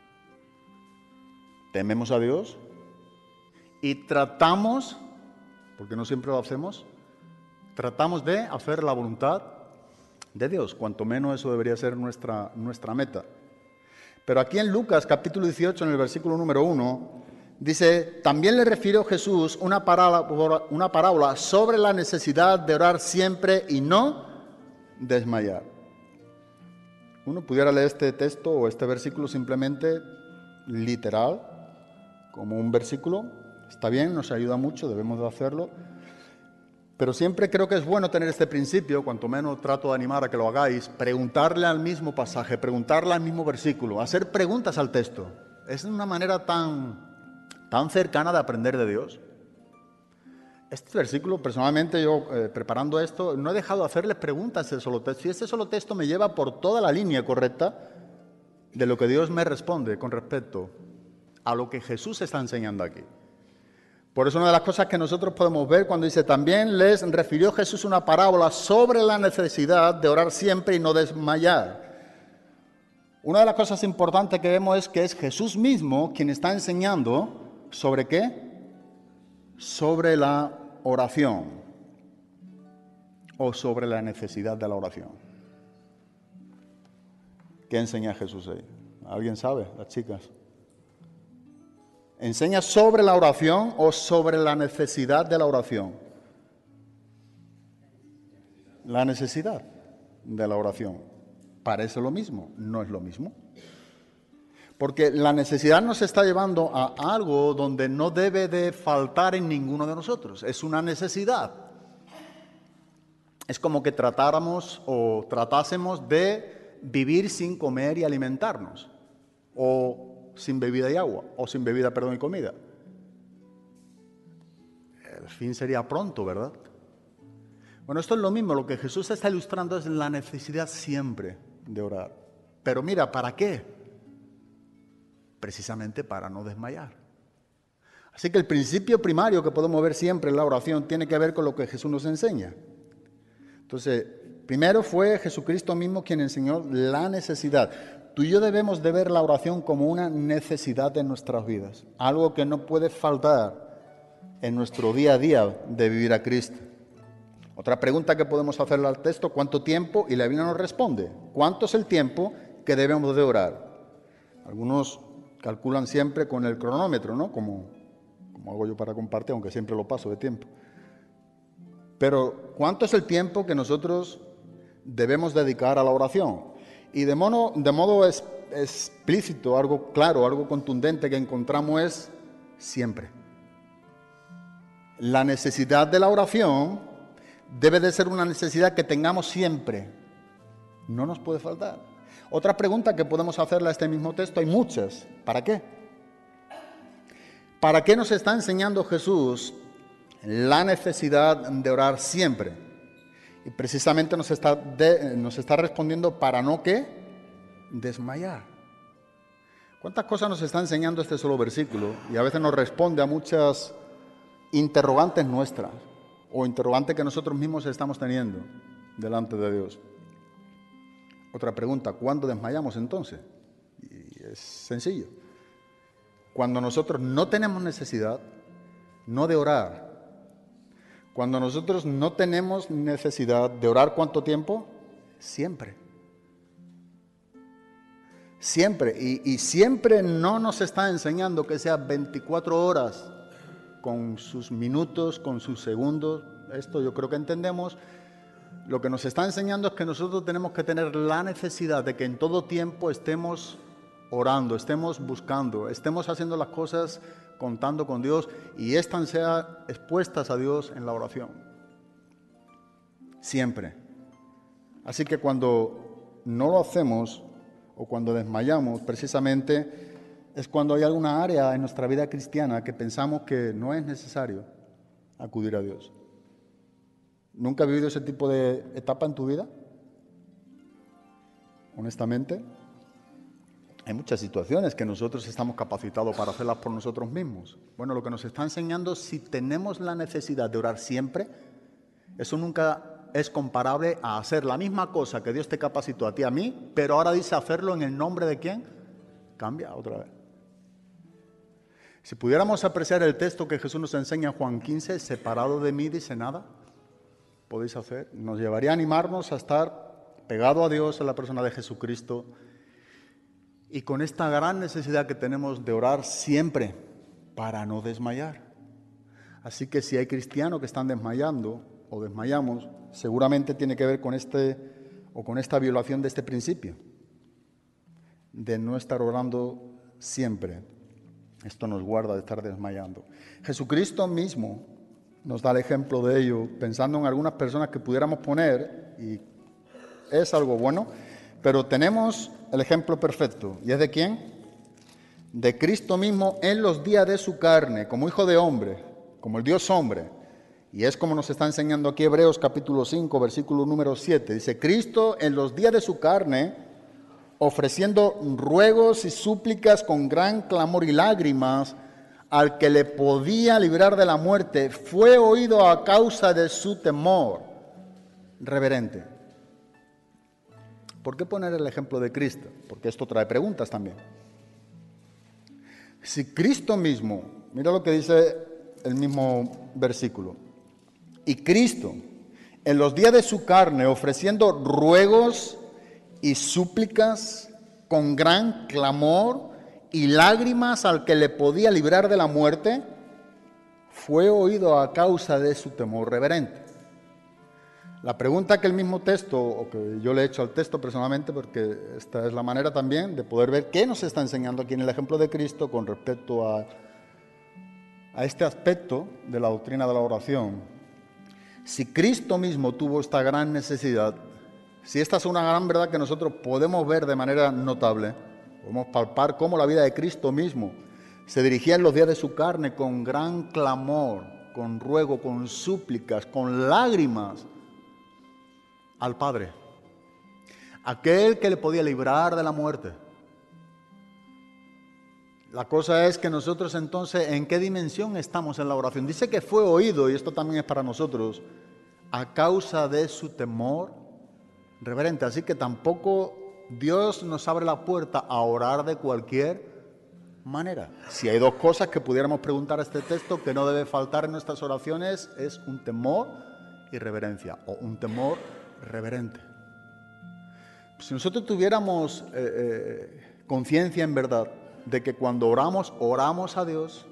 Tememos a Dios y tratamos, porque no siempre lo hacemos, tratamos de hacer la voluntad de Dios, cuanto menos eso debería ser nuestra, nuestra meta. Pero aquí en Lucas capítulo dieciocho, en el versículo número uno, dice, también le refirió Jesús una parábola, una parábola sobre la necesidad de orar siempre y no desmayar. Uno pudiera leer este texto o este versículo simplemente literal, como un versículo. Está bien, nos ayuda mucho, debemos de hacerlo. Pero siempre creo que es bueno tener este principio, cuanto menos trato de animar a que lo hagáis, preguntarle al mismo pasaje, preguntarle al mismo versículo, hacer preguntas al texto. Es una manera tan, tan cercana de aprender de Dios. Este versículo, personalmente yo eh, preparando esto, no he dejado de hacerles preguntas a ese solo texto. Y este solo texto me lleva por toda la línea correcta de lo que Dios me responde con respecto a lo que Jesús está enseñando aquí. Por eso una de las cosas que nosotros podemos ver cuando dice, también les refirió Jesús una parábola sobre la necesidad de orar siempre y no desmayar. Una de las cosas importantes que vemos es que es Jesús mismo quien está enseñando sobre qué, sobre la oración o sobre la necesidad de la oración. ¿Qué enseña Jesús ahí? ¿Alguien sabe? Las chicas. ¿Enseña sobre la oración o sobre la necesidad de la oración? La necesidad de la oración. Parece lo mismo, no es lo mismo. Porque la necesidad nos está llevando a algo donde no debe de faltar en ninguno de nosotros. Es una necesidad. Es como que tratáramos o tratásemos de vivir sin comer y alimentarnos. O sin bebida y agua, o sin bebida, perdón, y comida. El fin sería pronto, ¿verdad? Bueno, esto es lo mismo, lo que Jesús está ilustrando es la necesidad siempre de orar. Pero mira, ¿para qué? Precisamente para no desmayar. Así que el principio primario que podemos ver siempre en la oración tiene que ver con lo que Jesús nos enseña. Entonces, primero fue Jesucristo mismo quien enseñó la necesidad. Tú y yo debemos de ver la oración como una necesidad de nuestras vidas, algo que no puede faltar en nuestro día a día de vivir a Cristo. Otra pregunta que podemos hacerle al texto, ¿cuánto tiempo? Y la Biblia nos responde, ¿cuánto es el tiempo que debemos de orar? Algunos calculan siempre con el cronómetro, ¿no? Como, como hago yo para compartir, aunque siempre lo paso de tiempo. Pero, ¿cuánto es el tiempo que nosotros debemos dedicar a la oración? Y de modo, de modo es, explícito, algo claro, algo contundente que encontramos es siempre. La necesidad de la oración debe de ser una necesidad que tengamos siempre. No nos puede faltar. Otra pregunta que podemos hacerle a este mismo texto, hay muchas. ¿Para qué? ¿Para qué nos está enseñando Jesús la necesidad de orar siempre? Y precisamente nos está, de, nos está respondiendo para no ¿qué? Desmayar. ¿Cuántas cosas nos está enseñando este solo versículo? Y a veces nos responde a muchas interrogantes nuestras o interrogantes que nosotros mismos estamos teniendo delante de Dios. Otra pregunta, ¿cuándo desmayamos entonces? Y es sencillo. Cuando nosotros no tenemos necesidad, no de orar. Cuando nosotros no tenemos necesidad de orar, ¿cuánto tiempo? Siempre. Siempre. Y, y siempre no nos está enseñando que sea veinticuatro horas con sus minutos, con sus segundos. Esto yo creo que entendemos. Lo que nos está enseñando es que nosotros tenemos que tener la necesidad de que en todo tiempo estemos orando, estemos buscando, estemos haciendo las cosas contando con Dios y estas sean expuestas a Dios en la oración. Siempre. Así que cuando no lo hacemos o cuando desmayamos, precisamente es cuando hay alguna área en nuestra vida cristiana que pensamos que no es necesario acudir a Dios. ¿Nunca has vivido ese tipo de etapa en tu vida? Honestamente, hay muchas situaciones que nosotros estamos capacitados para hacerlas por nosotros mismos. Bueno, lo que nos está enseñando, si tenemos la necesidad de orar siempre, eso nunca es comparable a hacer la misma cosa que Dios te capacitó a ti, a mí, pero ahora dice hacerlo en el nombre de ¿quién? Cambia otra vez. Si pudiéramos apreciar el texto que Jesús nos enseña en Juan quince, separado de mí, dice nada, podéis hacer, nos llevaría a animarnos a estar pegado a Dios en la persona de Jesucristo y con esta gran necesidad que tenemos de orar siempre para no desmayar. Así que si hay cristianos que están desmayando o desmayamos, seguramente tiene que ver con este o con esta violación de este principio de no estar orando siempre. Esto nos guarda de estar desmayando. Jesucristo mismo nos da el ejemplo de ello, pensando en algunas personas que pudiéramos poner, y es algo bueno, pero tenemos el ejemplo perfecto. ¿Y es de quién? De Cristo mismo en los días de su carne, como hijo de hombre, como el Dios hombre. Y es como nos está enseñando aquí Hebreos capítulo cinco, versículo número siete. Dice, Cristo en los días de su carne, ofreciendo ruegos y súplicas con gran clamor y lágrimas, al que le podía librar de la muerte, fue oído a causa de su temor reverente. ¿Por qué poner el ejemplo de Cristo? Porque esto trae preguntas también. Si Cristo mismo, mira lo que dice el mismo versículo, y Cristo, en los días de su carne, ofreciendo ruegos y súplicas con gran clamor y lágrimas al que le podía librar de la muerte, fue oído a causa de su temor reverente. La pregunta que el mismo texto, o que yo le he hecho al texto personalmente, porque esta es la manera también de poder ver qué nos está enseñando aquí en el ejemplo de Cristo con respecto a, a este aspecto de la doctrina de la oración. Si Cristo mismo tuvo esta gran necesidad, si esta es una gran verdad que nosotros podemos ver de manera notable, podemos palpar cómo la vida de Cristo mismo se dirigía en los días de su carne con gran clamor, con ruego, con súplicas, con lágrimas al Padre, aquel que le podía librar de la muerte. La cosa es que nosotros entonces, ¿en qué dimensión estamos en la oración? Dice que fue oído, y esto también es para nosotros, a causa de su temor reverente. Así que tampoco Dios nos abre la puerta a orar de cualquier manera. Si hay dos cosas que pudiéramos preguntar a este texto que no debe faltar en nuestras oraciones, es un temor y reverencia, o un temor reverente. Si nosotros tuviéramos eh, eh, conciencia en verdad de que cuando oramos, oramos a Dios,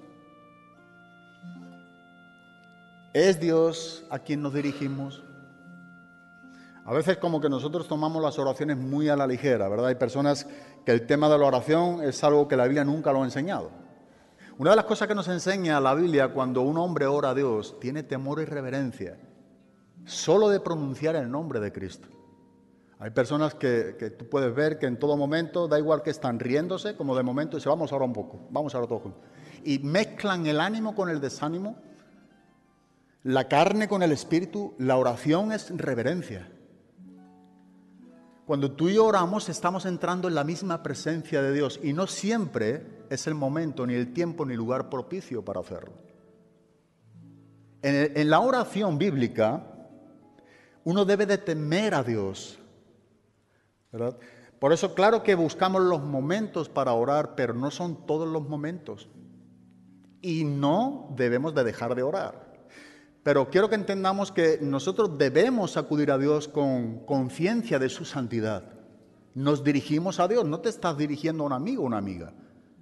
es Dios a quien nos dirigimos. A veces como que nosotros tomamos las oraciones muy a la ligera, ¿verdad? Hay personas que el tema de la oración es algo que la Biblia nunca lo ha enseñado. Una de las cosas que nos enseña la Biblia cuando un hombre ora a Dios, tiene temor y reverencia, solo de pronunciar el nombre de Cristo. Hay personas que, que tú puedes ver que en todo momento, da igual que están riéndose, como de momento dice, vamos a orar un poco, vamos a orar todos juntos. Y mezclan el ánimo con el desánimo, la carne con el espíritu. La oración es reverencia. Cuando tú y yo oramos, estamos entrando en la misma presencia de Dios, y no siempre es el momento, ni el tiempo, ni el lugar propicio para hacerlo. En, el, en la oración bíblica, uno debe de temer a Dios, ¿verdad? Por eso, claro que buscamos los momentos para orar, pero no son todos los momentos. Y no debemos de dejar de orar. Pero quiero que entendamos que nosotros debemos acudir a Dios con conciencia de su santidad. Nos dirigimos a Dios, no te estás dirigiendo a un amigo o una amiga.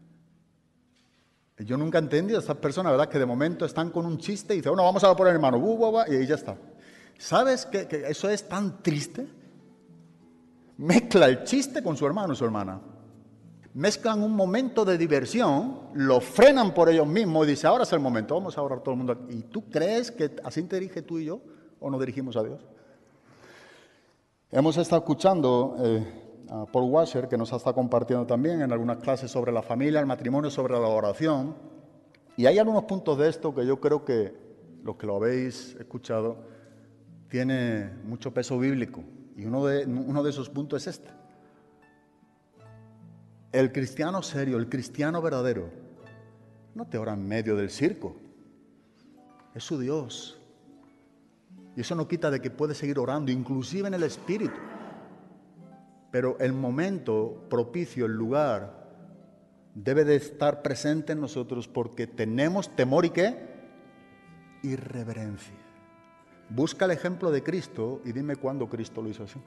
Yo nunca he entendido a estas personas, ¿verdad?, que de momento están con un chiste y dicen, bueno, vamos a poner hermano, bu, bu, bu, y ahí ya está. ¿Sabes que, que eso es tan triste? Mezcla el chiste con su hermano o su hermana. Mezclan un momento de diversión, lo frenan por ellos mismos y dicen, ahora es el momento, vamos a orar todo el mundo aquí. ¿Y tú crees que así te dirige tú y yo o nos dirigimos a Dios? Hemos estado escuchando eh, a Paul Washer, que nos ha estado compartiendo también en algunas clases sobre la familia, el matrimonio, sobre la oración. Y hay algunos puntos de esto que yo creo que los que lo habéis escuchado tiene mucho peso bíblico. Y uno de, uno de esos puntos es este. El cristiano serio, el cristiano verdadero, no te ora en medio del circo. Es su Dios. Y eso no quita de que puede seguir orando, inclusive en el espíritu. Pero el momento propicio, el lugar, debe de estar presente en nosotros porque tenemos temor y ¿qué? Y reverencia. Busca el ejemplo de Cristo y dime cuándo Cristo lo hizo así.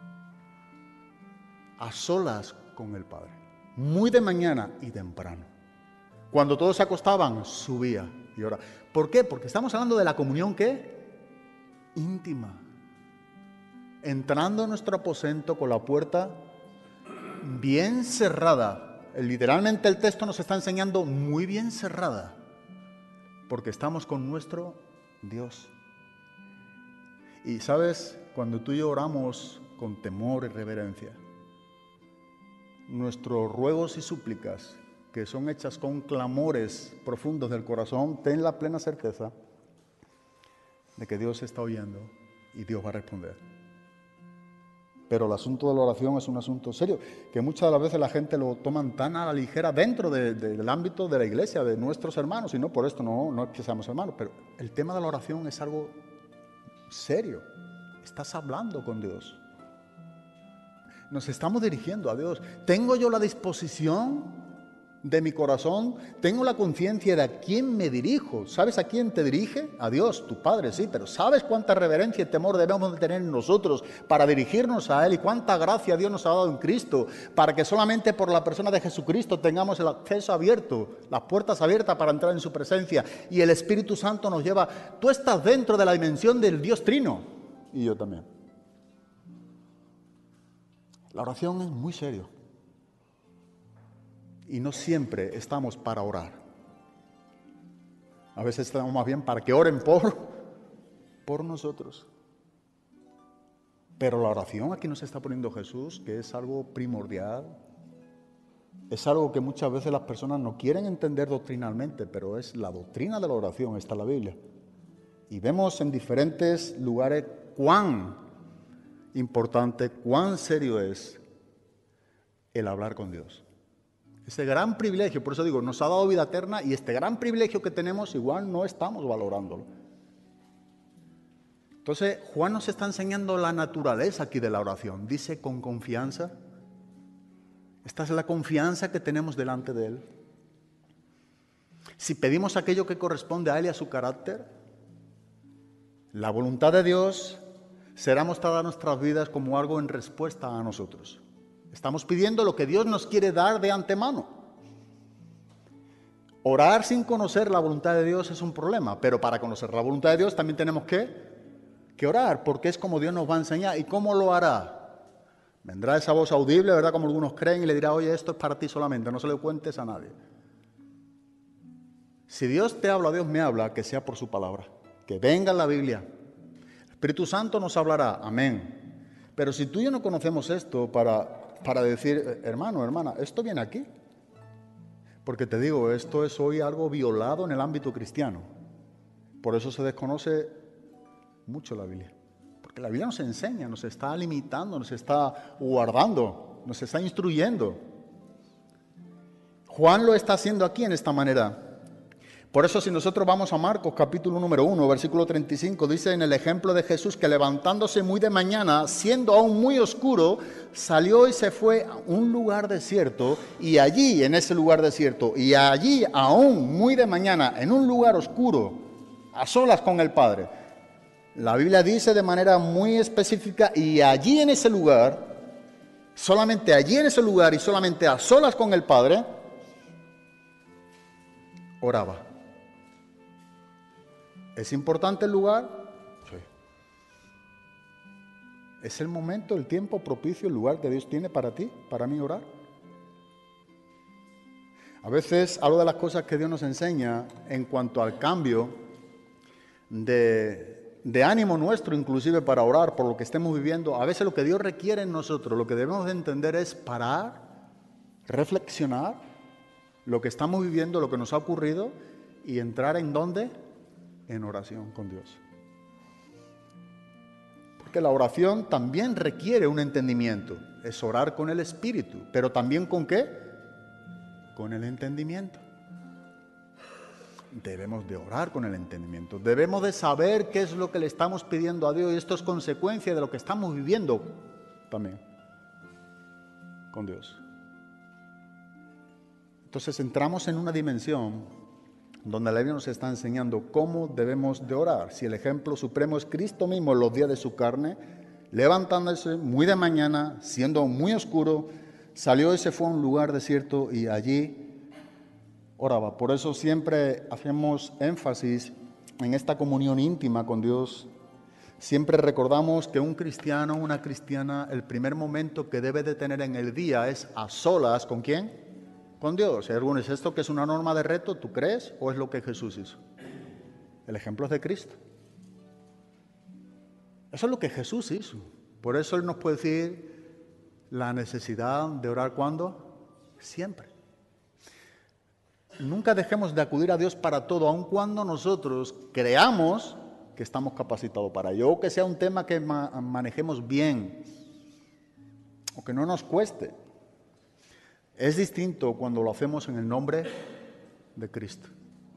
A solas con el Padre. Muy de mañana y temprano. Cuando todos se acostaban, subía y oraba. ¿Por qué? Porque estamos hablando de la comunión, ¿qué? Íntima. Entrando en nuestro aposento con la puerta bien cerrada. Literalmente el texto nos está enseñando muy bien cerrada. Porque estamos con nuestro Dios. Y sabes, cuando tú y yo oramos con temor y reverencia, nuestros ruegos y súplicas, que son hechas con clamores profundos del corazón, ten la plena certeza de que Dios está oyendo y Dios va a responder. Pero el asunto de la oración es un asunto serio, que muchas de las veces la gente lo toman tan a la ligera dentro de, de, del ámbito de la iglesia, de nuestros hermanos, y no por esto, no, no es que seamos hermanos, pero el tema de la oración es algo serio. Estás hablando con Dios. Nos estamos dirigiendo a Dios. ¿Tengo yo la disposición de mi corazón? ¿Tengo la conciencia de a quién me dirijo? ¿Sabes a quién te dirige? A Dios, tu Padre, sí, pero ¿sabes cuánta reverencia y temor debemos de tener nosotros para dirigirnos a Él? Y cuánta gracia Dios nos ha dado en Cristo para que solamente por la persona de Jesucristo tengamos el acceso abierto, las puertas abiertas para entrar en su presencia. Y el Espíritu Santo nos lleva. Tú estás dentro de la dimensión del Dios Trino. Y yo también. La oración es muy serio. Y no siempre estamos para orar. A veces estamos más bien para que oren por, por nosotros. Pero la oración aquí nos está poniendo Jesús, que es algo primordial. Es algo que muchas veces las personas no quieren entender doctrinalmente, pero es la doctrina de la oración, está en la Biblia. Y vemos en diferentes lugares cuán importante, cuán serio es el hablar con Dios. Ese gran privilegio, por eso digo, nos ha dado vida eterna y este gran privilegio que tenemos igual no estamos valorándolo. Entonces, Juan nos está enseñando la naturaleza aquí de la oración. Dice con confianza. Esta es la confianza que tenemos delante de Él. Si pedimos aquello que corresponde a Él y a su carácter, la voluntad de Dios será mostrada en nuestras vidas como algo en respuesta a nosotros. Estamos pidiendo lo que Dios nos quiere dar de antemano. Orar sin conocer la voluntad de Dios es un problema, pero para conocer la voluntad de Dios también tenemos que, que orar, porque es como Dios nos va a enseñar. ¿Y cómo lo hará? Vendrá esa voz audible, ¿verdad? Como algunos creen, y le dirá, oye, esto es para ti solamente, no se lo cuentes a nadie. Si Dios te habla, Dios me habla, que sea por su palabra, que venga en la Biblia. El Espíritu Santo nos hablará, amén. Pero si tú y yo no conocemos esto para... para decir, hermano, hermana, esto viene aquí. Porque te digo, esto es hoy algo violado en el ámbito cristiano. Por eso se desconoce mucho la Biblia. Porque la Biblia nos enseña, nos está limitando, nos está guardando, nos está instruyendo. Juan lo está haciendo aquí en esta manera. Por eso si nosotros vamos a Marcos capítulo número uno, versículo treinta y cinco, dice en el ejemplo de Jesús que levantándose muy de mañana, siendo aún muy oscuro, salió y se fue a un lugar desierto, y allí, en ese lugar desierto, y allí aún muy de mañana, en un lugar oscuro, a solas con el Padre. La Biblia dice de manera muy específica, y allí en ese lugar, solamente allí en ese lugar y solamente a solas con el Padre, oraba. ¿Es importante el lugar? Sí. ¿Es el momento, el tiempo propicio, el lugar que Dios tiene para ti, para mí orar? A veces, algo de las cosas que Dios nos enseña en cuanto al cambio de, de ánimo nuestro, inclusive para orar por lo que estemos viviendo, a veces lo que Dios requiere en nosotros, lo que debemos de entender es parar, reflexionar lo que estamos viviendo, lo que nos ha ocurrido y entrar en ¿dónde? En oración con Dios. Porque la oración también requiere un entendimiento. Es orar con el Espíritu, pero también ¿con qué? Con el entendimiento. Debemos de orar con el entendimiento. Debemos de saber qué es lo que le estamos pidiendo a Dios y esto es consecuencia de lo que estamos viviendo también con Dios. Entonces entramos en una dimensión donde la Biblia nos está enseñando cómo debemos de orar. Si el ejemplo supremo es Cristo mismo en los días de su carne, levantándose muy de mañana, siendo muy oscuro, salió y se fue a un lugar desierto y allí oraba. Por eso siempre hacemos énfasis en esta comunión íntima con Dios. Siempre recordamos que un cristiano, una cristiana, el primer momento que debe de tener en el día es a solas, ¿con quién? Con Dios. ¿Es esto que es una norma de reto? ¿Tú crees? ¿O es lo que Jesús hizo? El ejemplo es de Cristo. Eso es lo que Jesús hizo. Por eso Él nos puede decir la necesidad de orar ¿cuándo? Siempre. Nunca dejemos de acudir a Dios para todo, aun cuando nosotros creamos que estamos capacitados para ello, o que sea un tema que ma- manejemos bien, o que no nos cueste. Es distinto cuando lo hacemos en el nombre de Cristo.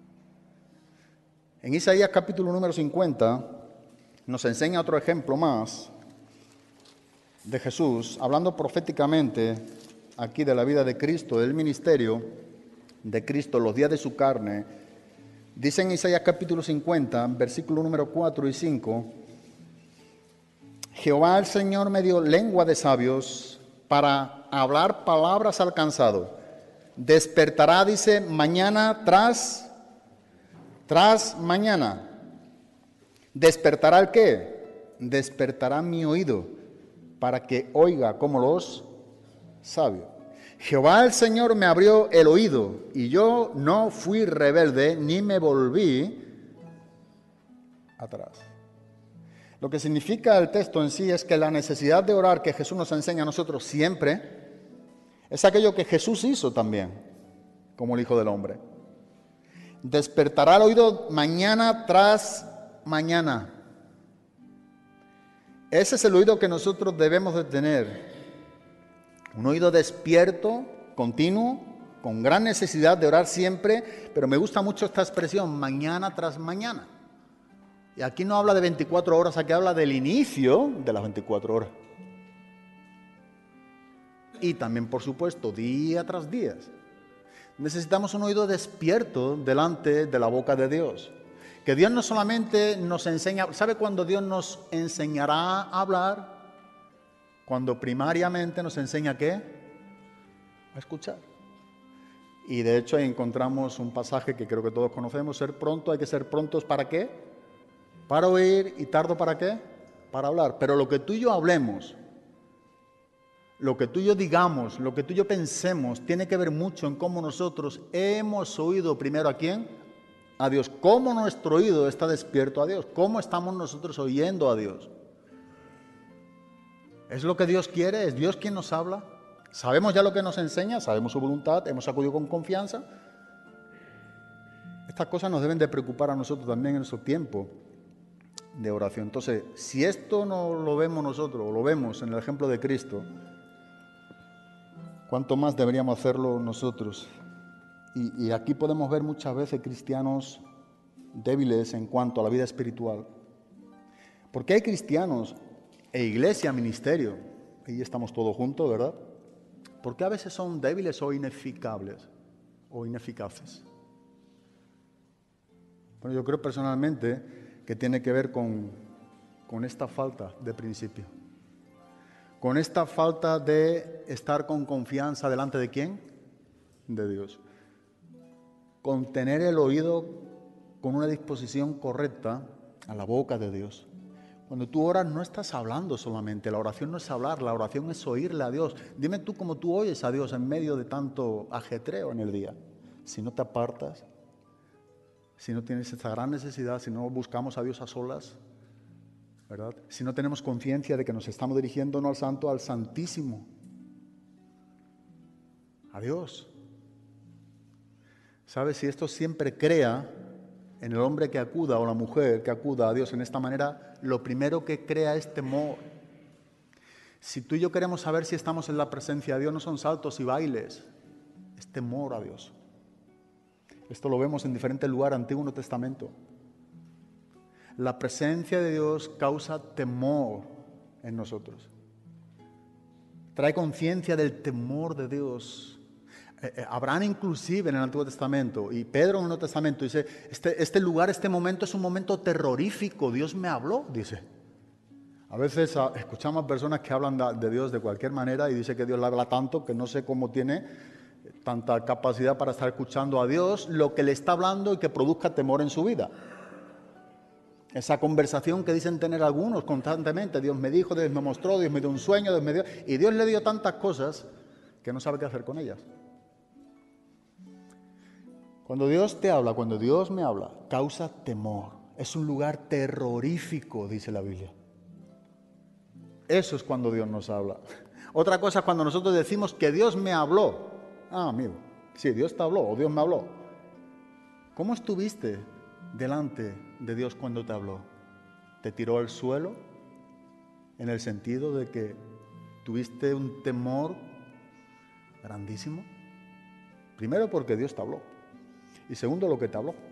En Isaías capítulo número cincuenta nos enseña otro ejemplo más. de Jesús, hablando proféticamente aquí de la vida de Cristo, del ministerio de Cristo, los días de su carne, dice en Isaías capítulo cincuenta, versículo número cuatro y cinco, Jehová el Señor me dio lengua de sabios para hablar palabras al cansado. Despertará, dice, mañana tras, tras mañana. ¿Despertará el qué? Despertará mi oído para que oiga como los sabios. Jehová el Señor me abrió el oído y yo no fui rebelde ni me volví atrás. Lo que significa el texto en sí es que la necesidad de orar que Jesús nos enseña a nosotros siempre es aquello que Jesús hizo también, como el Hijo del Hombre. Despertará el oído mañana tras mañana. Ese es el oído que nosotros debemos de tener. Un oído despierto, continuo, con gran necesidad de orar siempre, pero me gusta mucho esta expresión, mañana tras mañana. Y aquí no habla de veinticuatro horas, aquí habla del inicio de las veinticuatro horas. Y también, por supuesto, día tras día. Necesitamos un oído despierto delante de la boca de Dios. Que Dios no solamente nos enseña, ¿sabe cuándo Dios nos enseñará a hablar? Cuando primariamente nos enseña ¿qué? A escuchar. Y de hecho ahí encontramos un pasaje que creo que todos conocemos, ser pronto, hay que ser prontos ¿para qué? Para oír y tardo ¿para qué? Para hablar. Pero lo que tú y yo hablemos, lo que tú y yo digamos, lo que tú y yo pensemos, tiene que ver mucho en cómo nosotros hemos oído primero a quién, a Dios. Cómo nuestro oído está despierto a Dios, cómo estamos nosotros oyendo a Dios. ¿Es lo que Dios quiere? ¿Es Dios quien nos habla? ¿Sabemos ya lo que nos enseña? ¿Sabemos su voluntad? ¿Hemos acudido con confianza? Estas cosas nos deben de preocupar a nosotros también en nuestro tiempo de oración. Entonces, si esto no lo vemos nosotros, o lo vemos en el ejemplo de Cristo, ¿cuánto más deberíamos hacerlo nosotros? Y, y aquí podemos ver muchas veces cristianos débiles en cuanto a la vida espiritual. Porque hay cristianos e iglesia, ministerio, ahí estamos todos juntos, ¿verdad? Porque a veces son débiles o ineficables o ineficaces. Bueno, yo creo personalmente que tiene que ver con, con esta falta de principio. Con esta falta de estar con confianza delante de ¿quién? De Dios. Con tener el oído con una disposición correcta a la boca de Dios. Cuando tú oras no estás hablando solamente, la oración no es hablar, la oración es oírle a Dios. Dime tú cómo tú oyes a Dios en medio de tanto ajetreo en el día. Si no te apartas, si no tienes esta gran necesidad, si no buscamos a Dios a solas, ¿verdad? Si no tenemos conciencia de que nos estamos dirigiendo no al Santo, al Santísimo, a Dios. ¿Sabes? Si esto siempre crea en el hombre que acuda o la mujer que acuda a Dios en esta manera, lo primero que crea es temor. Si tú y yo queremos saber si estamos en la presencia de Dios, no son saltos y bailes, es temor a Dios. Esto lo vemos en diferentes lugares, Antiguo y Nuevo Testamento. La presencia de Dios causa temor en nosotros. Trae conciencia del temor de Dios. Eh, Abraham inclusive en el Antiguo Testamento y Pedro en el Nuevo Testamento dice, este, este lugar, este momento es un momento terrorífico, Dios me habló, dice. A veces a, escuchamos personas que hablan de, de Dios de cualquier manera y dice que Dios le habla tanto que no sé cómo tiene tanta capacidad para estar escuchando a Dios lo que le está hablando y que produzca temor en su vida. Esa conversación que dicen tener algunos constantemente, Dios me dijo, Dios me mostró, Dios me dio un sueño, Dios me dio, y Dios le dio tantas cosas que no sabe qué hacer con ellas. Cuando Dios te habla, cuando Dios me habla, causa temor. Es un lugar terrorífico, dice la Biblia. Eso es cuando Dios nos habla. Otra cosa es cuando nosotros decimos que Dios me habló. Ah, amigo, sí, Dios te habló o Dios me habló. ¿Cómo estuviste delante de Dios cuando te habló? ¿Te tiró al suelo? En el sentido de que tuviste un temor grandísimo. Primero porque Dios te habló. Y segundo, lo que te habló.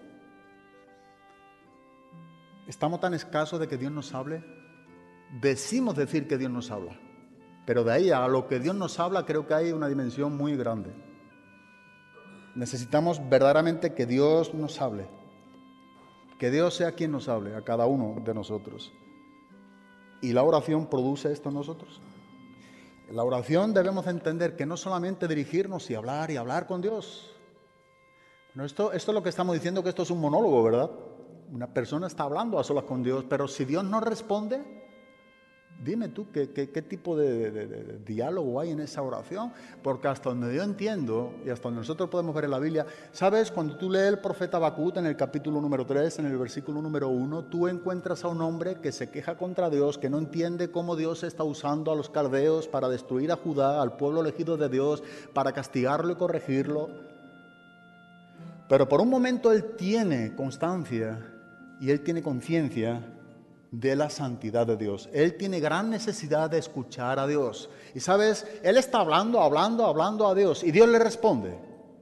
Estamos tan escasos de que Dios nos hable. Decimos decir que Dios nos habla. Pero de ahí a lo que Dios nos habla, creo que hay una dimensión muy grande. Necesitamos verdaderamente que Dios nos hable. Que Dios sea quien nos hable, a cada uno de nosotros. Y la oración produce esto en nosotros. La oración debemos entender que no solamente dirigirnos y hablar y hablar con Dios. Bueno, esto, esto es lo que estamos diciendo, que esto es un monólogo, ¿verdad? Una persona está hablando a solas con Dios, pero si Dios no responde, dime tú qué, qué, qué tipo de, de, de, de diálogo hay en esa oración, porque hasta donde yo entiendo y hasta donde nosotros podemos ver en la Biblia, ¿sabes? Cuando tú lees el profeta Habacuc en el capítulo número tres, en el versículo número uno, tú encuentras a un hombre que se queja contra Dios, que no entiende cómo Dios está usando a los caldeos para destruir a Judá, al pueblo elegido de Dios, para castigarlo y corregirlo. Pero por un momento él tiene constancia y él tiene conciencia de la santidad de Dios. Él tiene gran necesidad de escuchar a Dios. Y sabes, él está hablando, hablando, hablando a Dios y Dios le responde.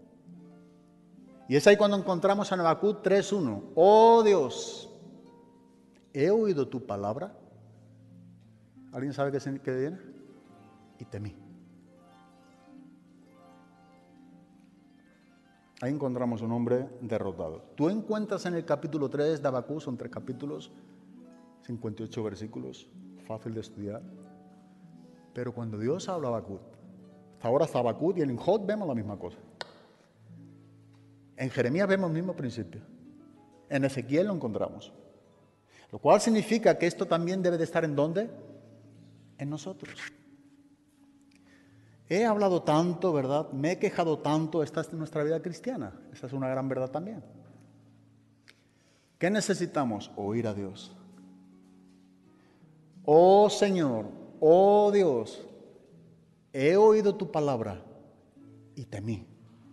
Y es ahí cuando encontramos en Habacuc tres uno. Oh Dios, he oído tu palabra. ¿Alguien sabe qué, qué viene? Y temí. Ahí encontramos un hombre derrotado. Tú encuentras en el capítulo tres de Habacuc, son tres capítulos, cincuenta y ocho versículos, fácil de estudiar. Pero cuando Dios habla a Habacuc, hasta ahora está Habacuc y en Job vemos la misma cosa. En Jeremías vemos el mismo principio. En Ezequiel lo encontramos. Lo cual significa que esto también debe de estar ¿en dónde? En nosotros. He hablado tanto, ¿verdad? Me he quejado tanto. Esta es nuestra vida cristiana. Esa es una gran verdad también. ¿Qué necesitamos? Oír a Dios. Oh Señor, oh Dios, he oído tu palabra y temí.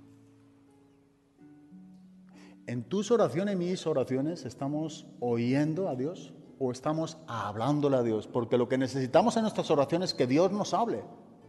En tus oraciones y mis oraciones, ¿estamos oyendo a Dios o estamos hablándole a Dios? Porque lo que necesitamos en nuestras oraciones es que Dios nos hable.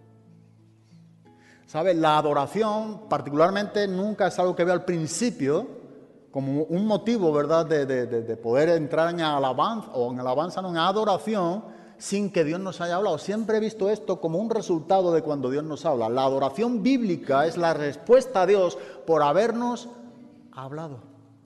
¿Sabe? La adoración, particularmente, nunca es algo que veo al principio como un motivo, ¿verdad?, de, de, de, de poder entrar en alabanza, o en alabanza, no, en adoración, sin que Dios nos haya hablado. Siempre he visto esto como un resultado de cuando Dios nos habla. La adoración bíblica es la respuesta a Dios por habernos hablado.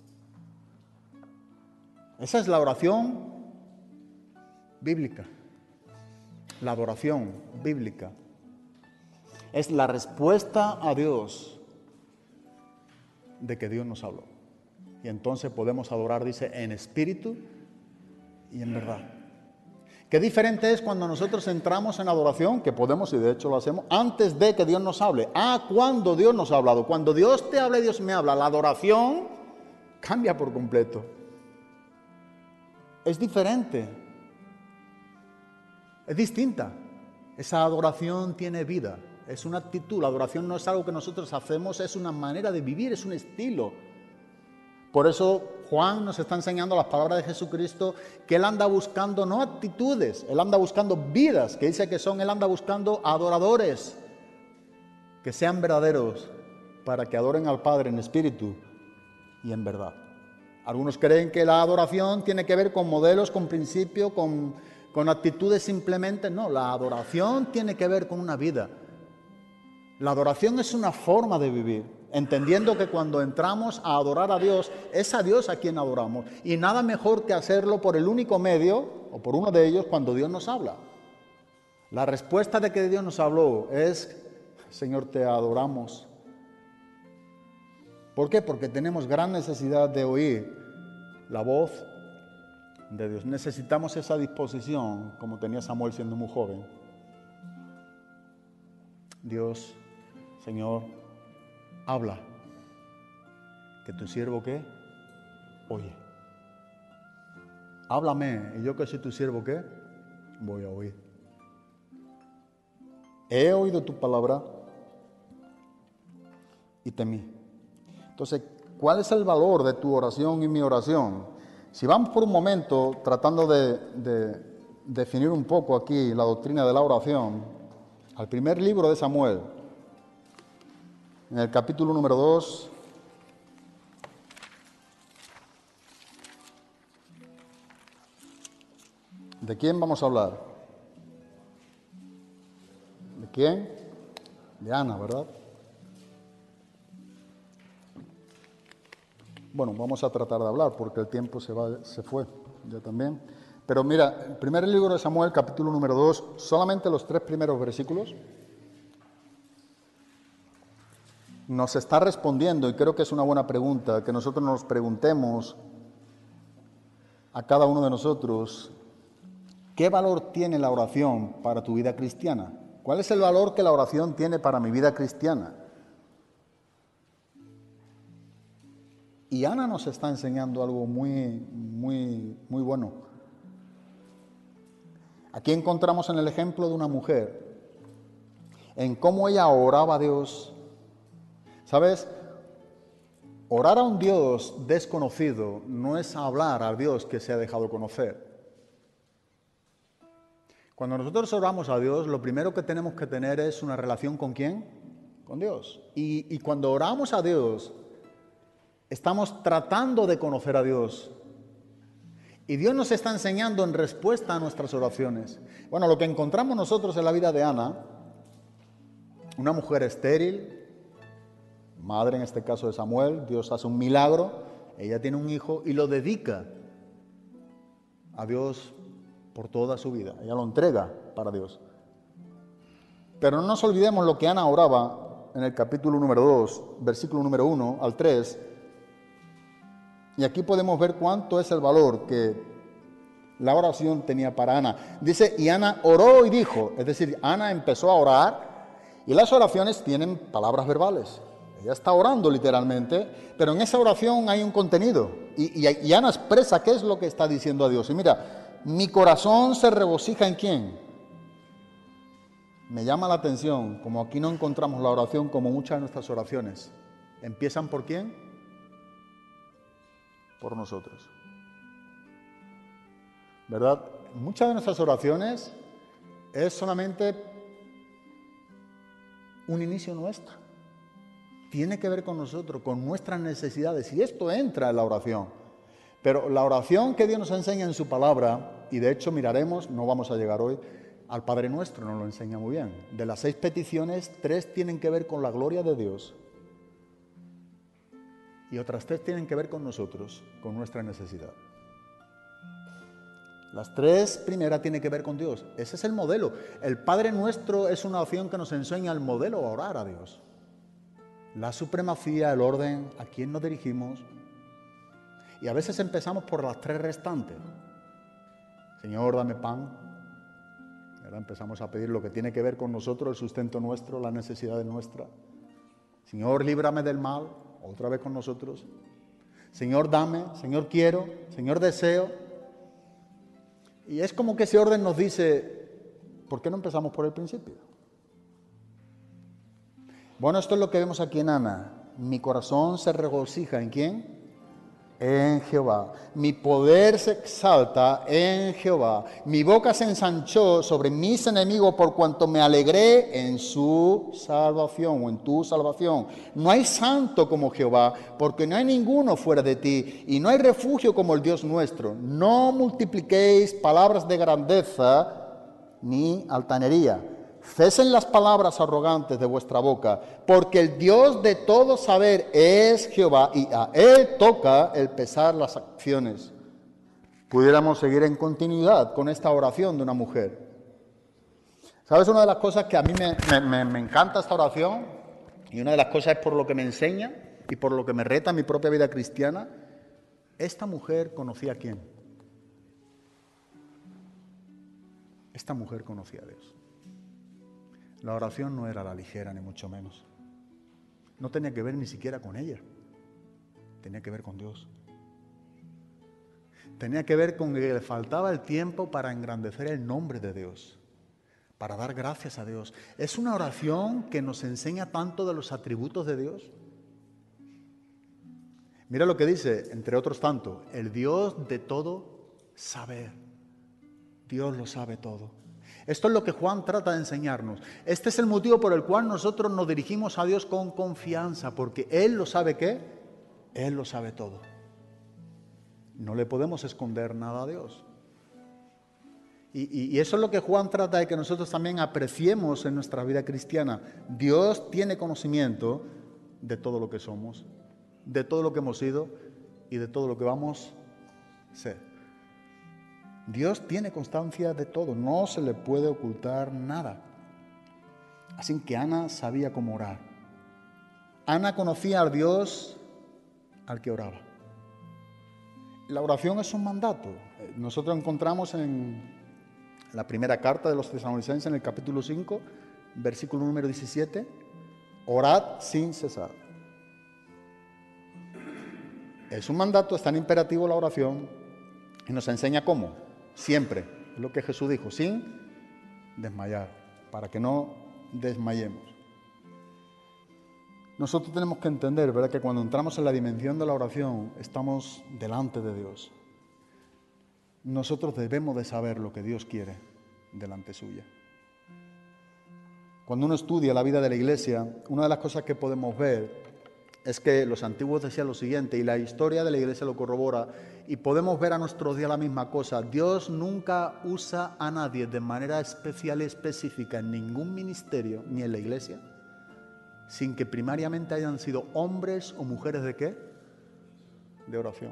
Esa es la oración bíblica. La adoración bíblica es la respuesta a Dios de que Dios nos habló. Y entonces podemos adorar, dice, en espíritu y en verdad. Qué diferente es cuando nosotros entramos en adoración, que podemos y de hecho lo hacemos, antes de que Dios nos hable. Ah, cuando Dios nos ha hablado. Cuando Dios te habla y Dios me habla, la adoración cambia por completo. Es diferente. Es distinta. Esa adoración tiene vida. Es una actitud. La adoración no es algo que nosotros hacemos, es una manera de vivir, es un estilo. Por eso Juan nos está enseñando las palabras de Jesucristo, que Él anda buscando no actitudes, Él anda buscando vidas, que dice que son, Él anda buscando adoradores, que sean verdaderos, para que adoren al Padre en espíritu y en verdad. Algunos creen que la adoración tiene que ver con modelos, con principios, con, con actitudes simplemente. No, la adoración tiene que ver con una vida. La adoración es una forma de vivir, entendiendo que cuando entramos a adorar a Dios, es a Dios a quien adoramos. Y nada mejor que hacerlo por el único medio, o por uno de ellos, cuando Dios nos habla. La respuesta de que Dios nos habló es, Señor, te adoramos. ¿Por qué? Porque tenemos gran necesidad de oír la voz de Dios. Necesitamos esa disposición, como tenía Samuel siendo muy joven. Dios, Señor, habla, que tu siervo, ¿qué? Oye. Háblame, y yo que soy tu siervo, ¿qué? Voy a oír. He oído tu palabra y temí. Entonces, ¿cuál es el valor de tu oración y mi oración? Si vamos por un momento tratando de, de definir un poco aquí la doctrina de la oración, al primer libro de Samuel, en el capítulo número dos, ¿de quién vamos a hablar? quién? De Ana, ¿verdad? Bueno, vamos a tratar de hablar porque el tiempo se, va, se fue ya también. Pero mira, el primer libro de Samuel, capítulo número dos, solamente los tres primeros versículos, nos está respondiendo, y creo que es una buena pregunta, que nosotros nos preguntemos a cada uno de nosotros, ¿qué valor tiene la oración para tu vida cristiana? ¿Cuál es el valor que la oración tiene para mi vida cristiana? Y Ana nos está enseñando algo muy, muy, muy bueno. Aquí encontramos en el ejemplo de una mujer, en cómo ella oraba a Dios. ¿Sabes? Orar a un Dios desconocido no es hablar al Dios que se ha dejado conocer. Cuando nosotros oramos a Dios, lo primero que tenemos que tener es una relación ¿con quién? Con Dios. Y, y cuando oramos a Dios, estamos tratando de conocer a Dios. Y Dios nos está enseñando en respuesta a nuestras oraciones. Bueno, lo que encontramos nosotros en la vida de Ana, una mujer estéril, madre en este caso de Samuel, Dios hace un milagro, ella tiene un hijo y lo dedica a Dios por toda su vida. Ella lo entrega para Dios. Pero no nos olvidemos lo que Ana oraba en el capítulo número dos, versículo número uno al tres. Y aquí podemos ver cuánto es el valor que la oración tenía para Ana. Dice, y Ana oró y dijo, es decir, Ana empezó a orar, y las oraciones tienen palabras verbales. Ella está orando literalmente, pero en esa oración hay un contenido. Y, y, y Ana expresa qué es lo que está diciendo a Dios. Y mira, mi corazón se regocija ¿en quién? Me llama la atención, como aquí no encontramos la oración como muchas de nuestras oraciones. ¿Empiezan por quién? Por nosotros. ¿Verdad? Muchas de nuestras oraciones es solamente un inicio nuestro. Tiene que ver con nosotros, con nuestras necesidades, y esto entra en la oración. Pero la oración que Dios nos enseña en su palabra, y de hecho miraremos, no vamos a llegar hoy, al Padre Nuestro nos lo enseña muy bien. De las seis peticiones, tres tienen que ver con la gloria de Dios, y otras tres tienen que ver con nosotros, con nuestra necesidad. Las tres primeras tienen que ver con Dios. Ese es el modelo. El Padre Nuestro es una oración que nos enseña el modelo a orar a Dios. La supremacía, el orden, a quién nos dirigimos. Y a veces empezamos por las tres restantes. Señor, dame pan. Ahora empezamos a pedir lo que tiene que ver con nosotros, el sustento nuestro, la necesidad nuestra. Señor, líbrame del mal. Otra vez con nosotros. Señor, dame. Señor, quiero. Señor, deseo. Y es como que ese orden nos dice, ¿por qué no empezamos por el principio? Bueno, esto es lo que vemos aquí en Ana. Mi corazón se regocija, ¿en quién? En Jehová. Mi poder se exalta en Jehová. Mi boca se ensanchó sobre mis enemigos por cuanto me alegré en su salvación o en tu salvación. No hay santo como Jehová, porque no hay ninguno fuera de ti, y no hay refugio como el Dios nuestro. No multipliquéis palabras de grandeza ni altanería. Cesen las palabras arrogantes de vuestra boca, porque el Dios de todo saber es Jehová, y a Él toca el pesar las acciones. Pudiéramos seguir en continuidad con esta oración de una mujer. ¿Sabes una de las cosas que a mí me, me, me, me encanta esta oración? Y una de las cosas es por lo que me enseña y por lo que me reta en mi propia vida cristiana. Esta mujer conocía a quién. Esta mujer conocía a Dios. La oración no era a la ligera, ni mucho menos. No tenía que ver ni siquiera con ella. Tenía que ver con Dios. Tenía que ver con que le faltaba el tiempo para engrandecer el nombre de Dios, para dar gracias a Dios. Es una oración que nos enseña tanto de los atributos de Dios. Mira lo que dice, entre otros tanto, el Dios de todo saber. Dios lo sabe todo. Esto es lo que Juan trata de enseñarnos. Este es el motivo por el cual nosotros nos dirigimos a Dios con confianza, porque Él lo sabe ¿qué? Él lo sabe todo. No le podemos esconder nada a Dios. Y, y, y eso es lo que Juan trata de que nosotros también apreciemos en nuestra vida cristiana. Dios tiene conocimiento de todo lo que somos, de todo lo que hemos sido y de todo lo que vamos a ser. Dios tiene constancia de todo, no se le puede ocultar nada. Así que Ana sabía cómo orar. Ana conocía al Dios al que oraba. La oración es un mandato. Nosotros encontramos en la primera carta de los Tesalonicenses, en el capítulo cinco, versículo número diecisiete, orad sin cesar. Es un mandato, es tan imperativo la oración, y nos enseña cómo, siempre, es lo que Jesús dijo, sin desmayar, para que no desmayemos. Nosotros tenemos que entender, ¿verdad?, que cuando entramos en la dimensión de la oración, estamos delante de Dios. Nosotros debemos de saber lo que Dios quiere delante suya. Cuando uno estudia la vida de la iglesia, una de las cosas que podemos ver es que los antiguos decían lo siguiente, y la historia de la iglesia lo corrobora, y podemos ver a nuestros días la misma cosa. Dios nunca usa a nadie de manera especial y específica en ningún ministerio, ni en la iglesia, sin que primariamente hayan sido hombres o mujeres de ¿qué? De oración.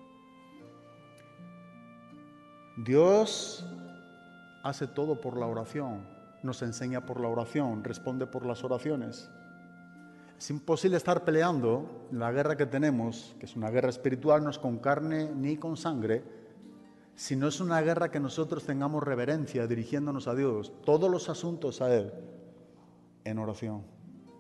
Dios hace todo por la oración, nos enseña por la oración, responde por las oraciones. Es imposible estar peleando la guerra que tenemos, que es una guerra espiritual, no es con carne ni con sangre, si no es una guerra que nosotros tengamos reverencia dirigiéndonos a Dios, todos los asuntos a Él, en oración.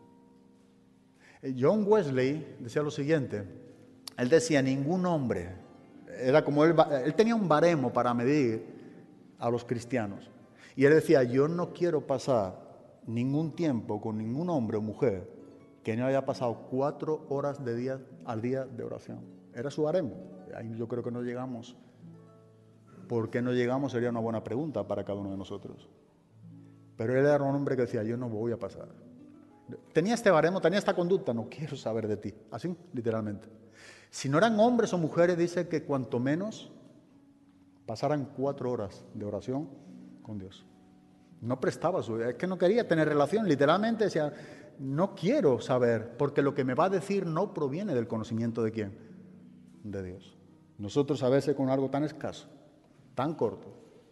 John Wesley decía lo siguiente, él decía, ningún hombre, era como él, él tenía un baremo para medir a los cristianos, y él decía, yo no quiero pasar ningún tiempo con ningún hombre o mujer que no haya pasado cuatro horas de día, al día de oración. Era su baremo. Ahí yo creo que no llegamos. ¿Por qué no llegamos? Sería una buena pregunta para cada uno de nosotros. Pero él era un hombre que decía, yo no voy a pasar. Tenía este baremo, tenía esta conducta, no quiero saber de ti. Así, literalmente. Si no eran hombres o mujeres, dice que cuanto menos pasaran cuatro horas de oración con Dios. No prestaba su vida, es que no quería tener relación, literalmente decía, no quiero saber, porque lo que me va a decir no proviene del conocimiento de quién, de Dios. Nosotros a veces con algo tan escaso, tan corto,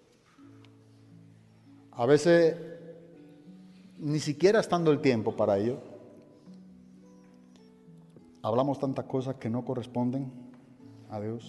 a veces ni siquiera estando el tiempo para ello, hablamos tantas cosas que no corresponden a Dios.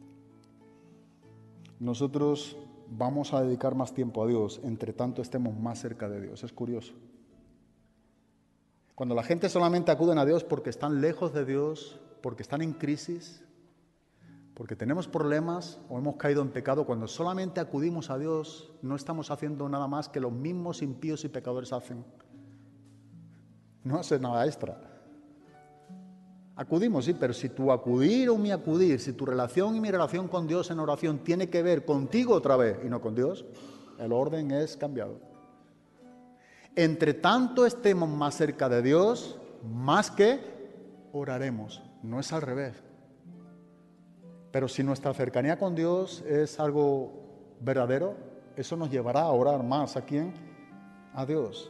Nosotros vamos a dedicar más tiempo a Dios, entre tanto estemos más cerca de Dios. Es curioso. Cuando la gente solamente acude a Dios porque están lejos de Dios, porque están en crisis, porque tenemos problemas o hemos caído en pecado, cuando solamente acudimos a Dios, no estamos haciendo nada más que los mismos impíos y pecadores hacen. No hace nada extra. Acudimos, sí, pero si tu acudir o mi acudir, si tu relación y mi relación con Dios en oración tiene que ver contigo otra vez y no con Dios, el orden es cambiado. Entre tanto estemos más cerca de Dios, más que oraremos. No es al revés. Pero si nuestra cercanía con Dios es algo verdadero, eso nos llevará a orar más. ¿A quién? A Dios.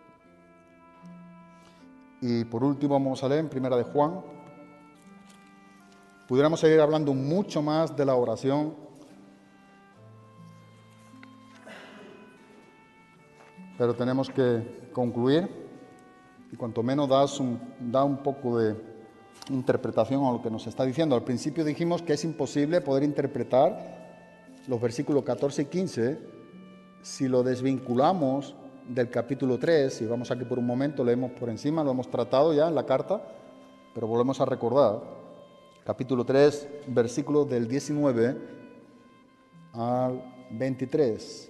Y por último vamos a leer en Primera de Juan. Pudiéramos seguir hablando mucho más de la oración, pero tenemos que concluir, y cuanto menos das un, da un poco de interpretación a lo que nos está diciendo. Al principio dijimos que es imposible poder interpretar los versículos catorce y quince si lo desvinculamos del capítulo tres, y vamos aquí por un momento, leemos por encima, lo hemos tratado ya en la carta, pero volvemos a recordar. Capítulo tres, versículos del diecinueve al veintitrés.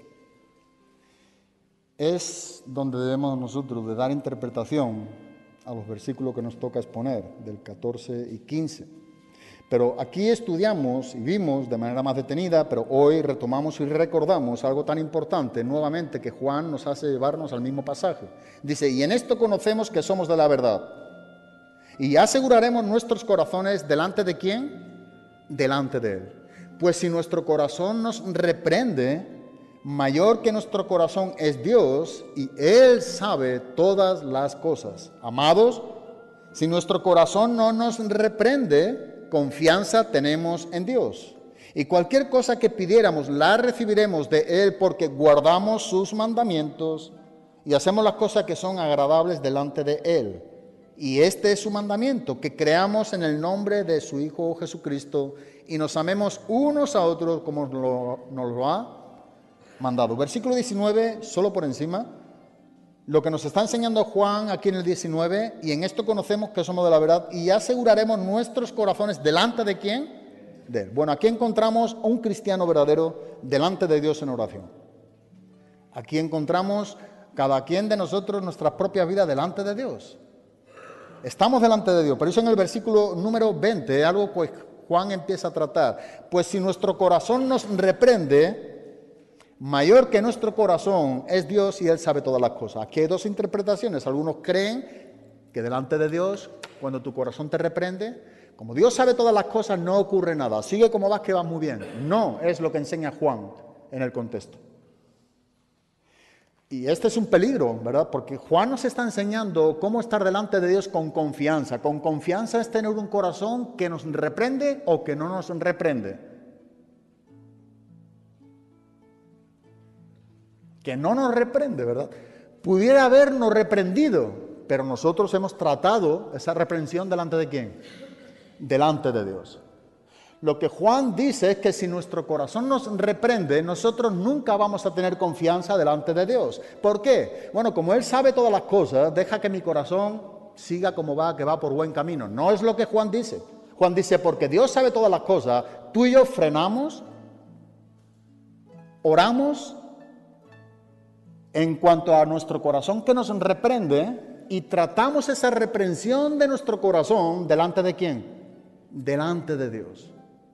Es donde debemos nosotros de dar interpretación a los versículos que nos toca exponer, del catorce y quince. Pero aquí estudiamos y vimos de manera más detenida, pero hoy retomamos y recordamos algo tan importante nuevamente que Juan nos hace llevarnos al mismo pasaje. Dice, y en esto conocemos que somos de la verdad, y aseguraremos nuestros corazones delante de ¿quién? Delante de Él. Pues si nuestro corazón nos reprende, Mayor que nuestro corazón es Dios y Él sabe todas las cosas. Amados, si nuestro corazón no nos reprende, confianza tenemos en Dios. Y cualquier cosa que pidiéramos la recibiremos de Él porque guardamos sus mandamientos y hacemos las cosas que son agradables delante de Él. Y este es su mandamiento, que creamos en el nombre de su Hijo Jesucristo y nos amemos unos a otros como lo, nos lo ha mandado. Versículo diecinueve, solo por encima, lo que nos está enseñando Juan aquí en el diecinueve, y en esto conocemos que somos de la verdad y aseguraremos nuestros corazones delante de ¿quién? De Él. Bueno, aquí encontramos un cristiano verdadero delante de Dios en oración. Aquí encontramos cada quien de nosotros nuestras propias vidas delante de Dios. Estamos delante de Dios, pero eso en el versículo número veinte, algo pues Juan empieza a tratar. Pues si nuestro corazón nos reprende, mayor que nuestro corazón es Dios y Él sabe todas las cosas. Aquí hay dos interpretaciones. Algunos creen que delante de Dios, cuando tu corazón te reprende, como Dios sabe todas las cosas, no ocurre nada. Sigue como vas, que vas muy bien. No es lo que enseña Juan en el contexto. Y este es un peligro, ¿verdad? Porque Juan nos está enseñando cómo estar delante de Dios con confianza. Con confianza es tener un corazón que nos reprende o que no nos reprende. Que no nos reprende, ¿verdad? Pudiera habernos reprendido, pero nosotros hemos tratado esa reprensión delante de ¿quién? Delante de Dios. Lo que Juan dice es que si nuestro corazón nos reprende, nosotros nunca vamos a tener confianza delante de Dios. ¿Por qué? Bueno, como Él sabe todas las cosas, deja que mi corazón siga como va, que va por buen camino. No es lo que Juan dice. Juan dice, porque Dios sabe todas las cosas, tú y yo frenamos, oramos en cuanto a nuestro corazón que nos reprende y tratamos esa reprensión de nuestro corazón delante de ¿quién? Delante de Dios.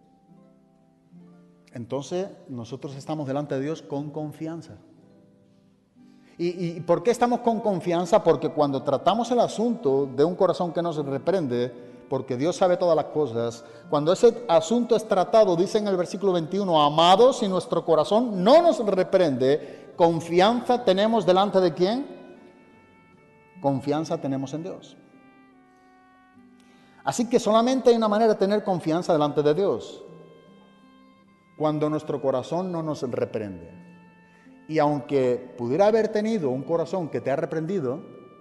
Entonces, nosotros estamos delante de Dios con confianza. ¿Y, y por qué estamos con confianza? Porque cuando tratamos el asunto de un corazón que nos reprende, porque Dios sabe todas las cosas, cuando ese asunto es tratado, dice en el versículo veintiuno, amados, si nuestro corazón no nos reprende, confianza tenemos delante de ¿quién? Confianza tenemos en Dios. Así que solamente hay una manera de tener confianza delante de Dios. Cuando nuestro corazón no nos reprende. Y aunque pudiera haber tenido un corazón que te ha reprendido,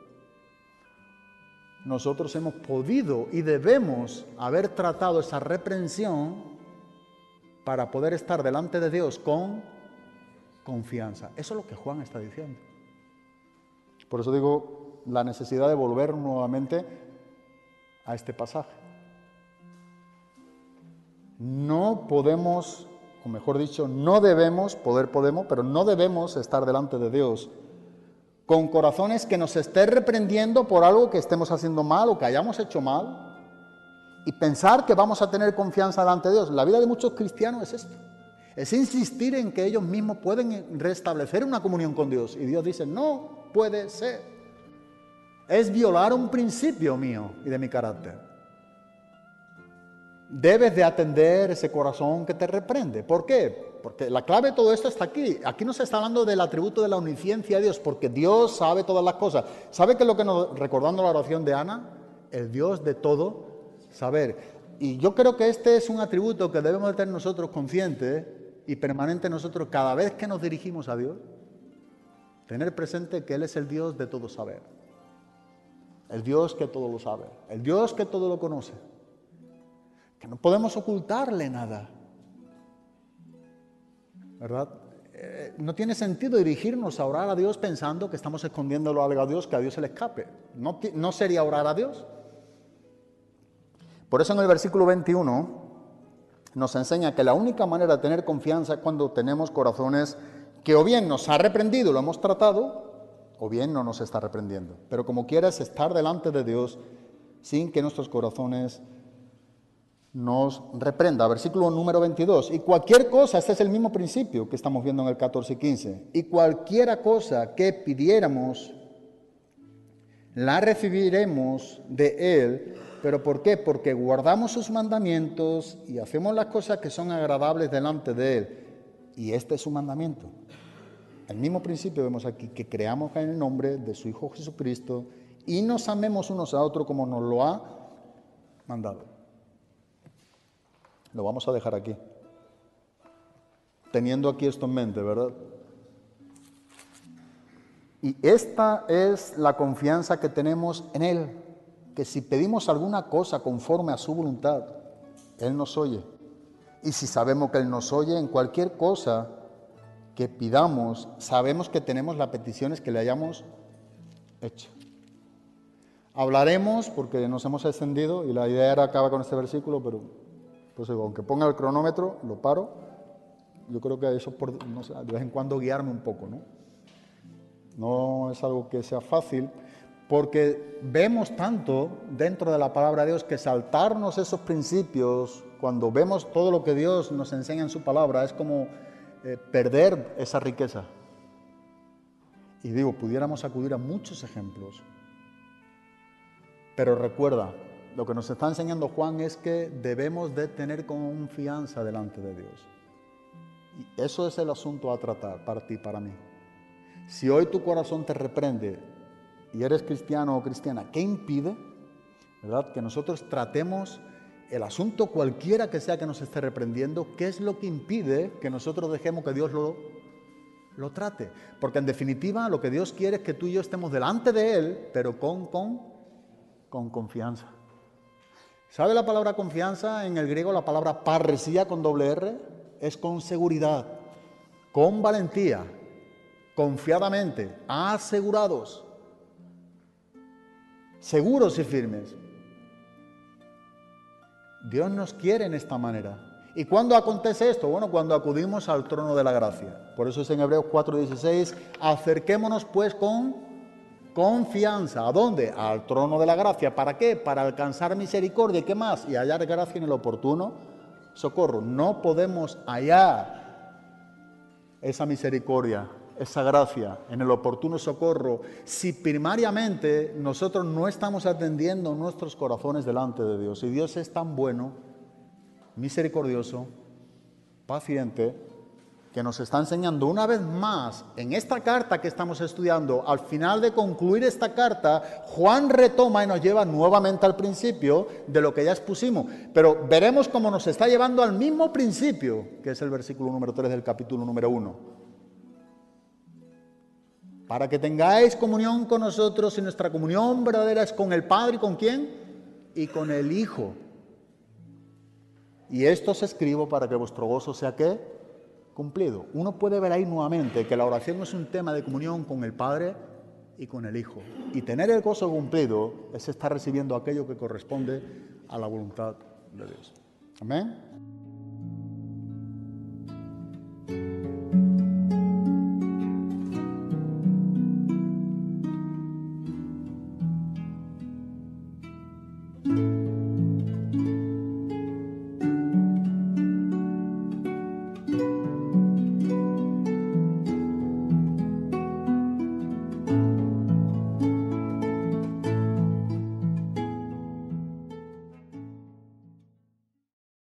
nosotros hemos podido y debemos haber tratado esa reprensión para poder estar delante de Dios con confianza. Eso es lo que Juan está diciendo. Por eso digo la necesidad de volver nuevamente a este pasaje. No podemos, o mejor dicho, no debemos, poder podemos, pero no debemos estar delante de Dios con corazones que nos esté reprendiendo por algo que estemos haciendo mal o que hayamos hecho mal y pensar que vamos a tener confianza delante de Dios. La vida de muchos cristianos es esto, es insistir en que ellos mismos pueden restablecer una comunión con Dios y Dios dice, no puede ser. Es violar un principio mío y de mi carácter. Debes de atender ese corazón que te reprende. ¿Por qué? Porque la clave de todo esto está aquí. Aquí no se está hablando del atributo de la omnisciencia de Dios, porque Dios sabe todas las cosas. ¿Sabe qué es lo que nos, recordando la oración de Ana? El Dios de todo saber. Y yo creo que este es un atributo que debemos de tener nosotros conscientes y permanente nosotros cada vez que nos dirigimos a Dios. Tener presente que Él es el Dios de todo saber. El Dios que todo lo sabe. El Dios que todo lo conoce. Que no podemos ocultarle nada, ¿verdad? Eh, no tiene sentido dirigirnos a orar a Dios pensando que estamos escondiéndolo algo a Dios que a Dios se le escape. No, no sería orar a Dios. Por eso en el versículo veintiuno nos enseña que la única manera de tener confianza es cuando tenemos corazones que o bien nos ha reprendido, lo hemos tratado, o bien no nos está reprendiendo. Pero como quieras, estar delante de Dios sin que nuestros corazones nos reprenda. Versículo número veintidós. Y cualquier cosa, este es el mismo principio que estamos viendo en el catorce y quince. Y cualquiera cosa que pidiéramos, la recibiremos de Él. ¿Pero por qué? Porque guardamos sus mandamientos y hacemos las cosas que son agradables delante de Él. Y este es su mandamiento. el mismo principio vemos aquí, que creamos en el nombre de su Hijo Jesucristo y nos amemos unos a otros como nos lo ha mandado. Lo vamos a dejar aquí, teniendo aquí esto en mente, ¿verdad? Y esta es la confianza que tenemos en Él, que si pedimos alguna cosa conforme a su voluntad, Él nos oye. Y si sabemos que Él nos oye en cualquier cosa que pidamos, sabemos que tenemos las peticiones que le hayamos hecho. Hablaremos, porque nos hemos extendido, y la idea era acabar con este versículo, pero pues aunque ponga el cronómetro, lo paro. Yo creo que eso, por, no sé, de vez en cuando guiarme un poco, ¿no? No es algo que sea fácil, porque vemos tanto dentro de la palabra de Dios que saltarnos esos principios, cuando vemos todo lo que Dios nos enseña en su palabra, es como eh, perder esa riqueza. Y digo, pudiéramos acudir a muchos ejemplos, pero recuerda, lo que nos está enseñando Juan es que debemos de tener confianza delante de Dios. Y eso es el asunto a tratar para ti y para mí. Si hoy tu corazón te reprende y eres cristiano o cristiana, ¿qué impide, verdad, que nosotros tratemos el asunto cualquiera que sea que nos esté reprendiendo? ¿Qué es lo que impide que nosotros dejemos que Dios lo, lo trate? Porque en definitiva lo que Dios quiere es que tú y yo estemos delante de Él, pero con, con, con confianza. ¿Sabe la palabra confianza? En el griego la palabra parresía con doble R es con seguridad, con valentía, confiadamente, asegurados, seguros y firmes. Dios nos quiere en esta manera. ¿Y cuándo acontece esto? Bueno, cuando acudimos al trono de la gracia. Por eso es en Hebreos cuatro dieciséis, acerquémonos pues con confianza. ¿A dónde? Al trono de la gracia. ¿Para qué? Para alcanzar misericordia. ¿Y qué más? Y hallar gracia en el oportuno socorro. No podemos hallar esa misericordia, esa gracia en el oportuno socorro si primariamente nosotros no estamos atendiendo nuestros corazones delante de Dios. Y Dios es tan bueno, misericordioso, paciente, que nos está enseñando una vez más en esta carta que estamos estudiando. Al final de concluir esta carta, Juan retoma y nos lleva nuevamente al principio de lo que ya expusimos, pero veremos cómo nos está llevando al mismo principio, que es el versículo número tres del capítulo número uno. Para que tengáis comunión con nosotros, y nuestra comunión verdadera es con el Padre. ¿Y con quién? Y con el Hijo. Y esto os escribo para que vuestro gozo sea, ¿qué? Cumplido. Uno puede ver ahí nuevamente que la oración es un tema de comunión con el Padre y con el Hijo. Y tener el gozo cumplido es estar recibiendo aquello que corresponde a la voluntad de Dios. Amén.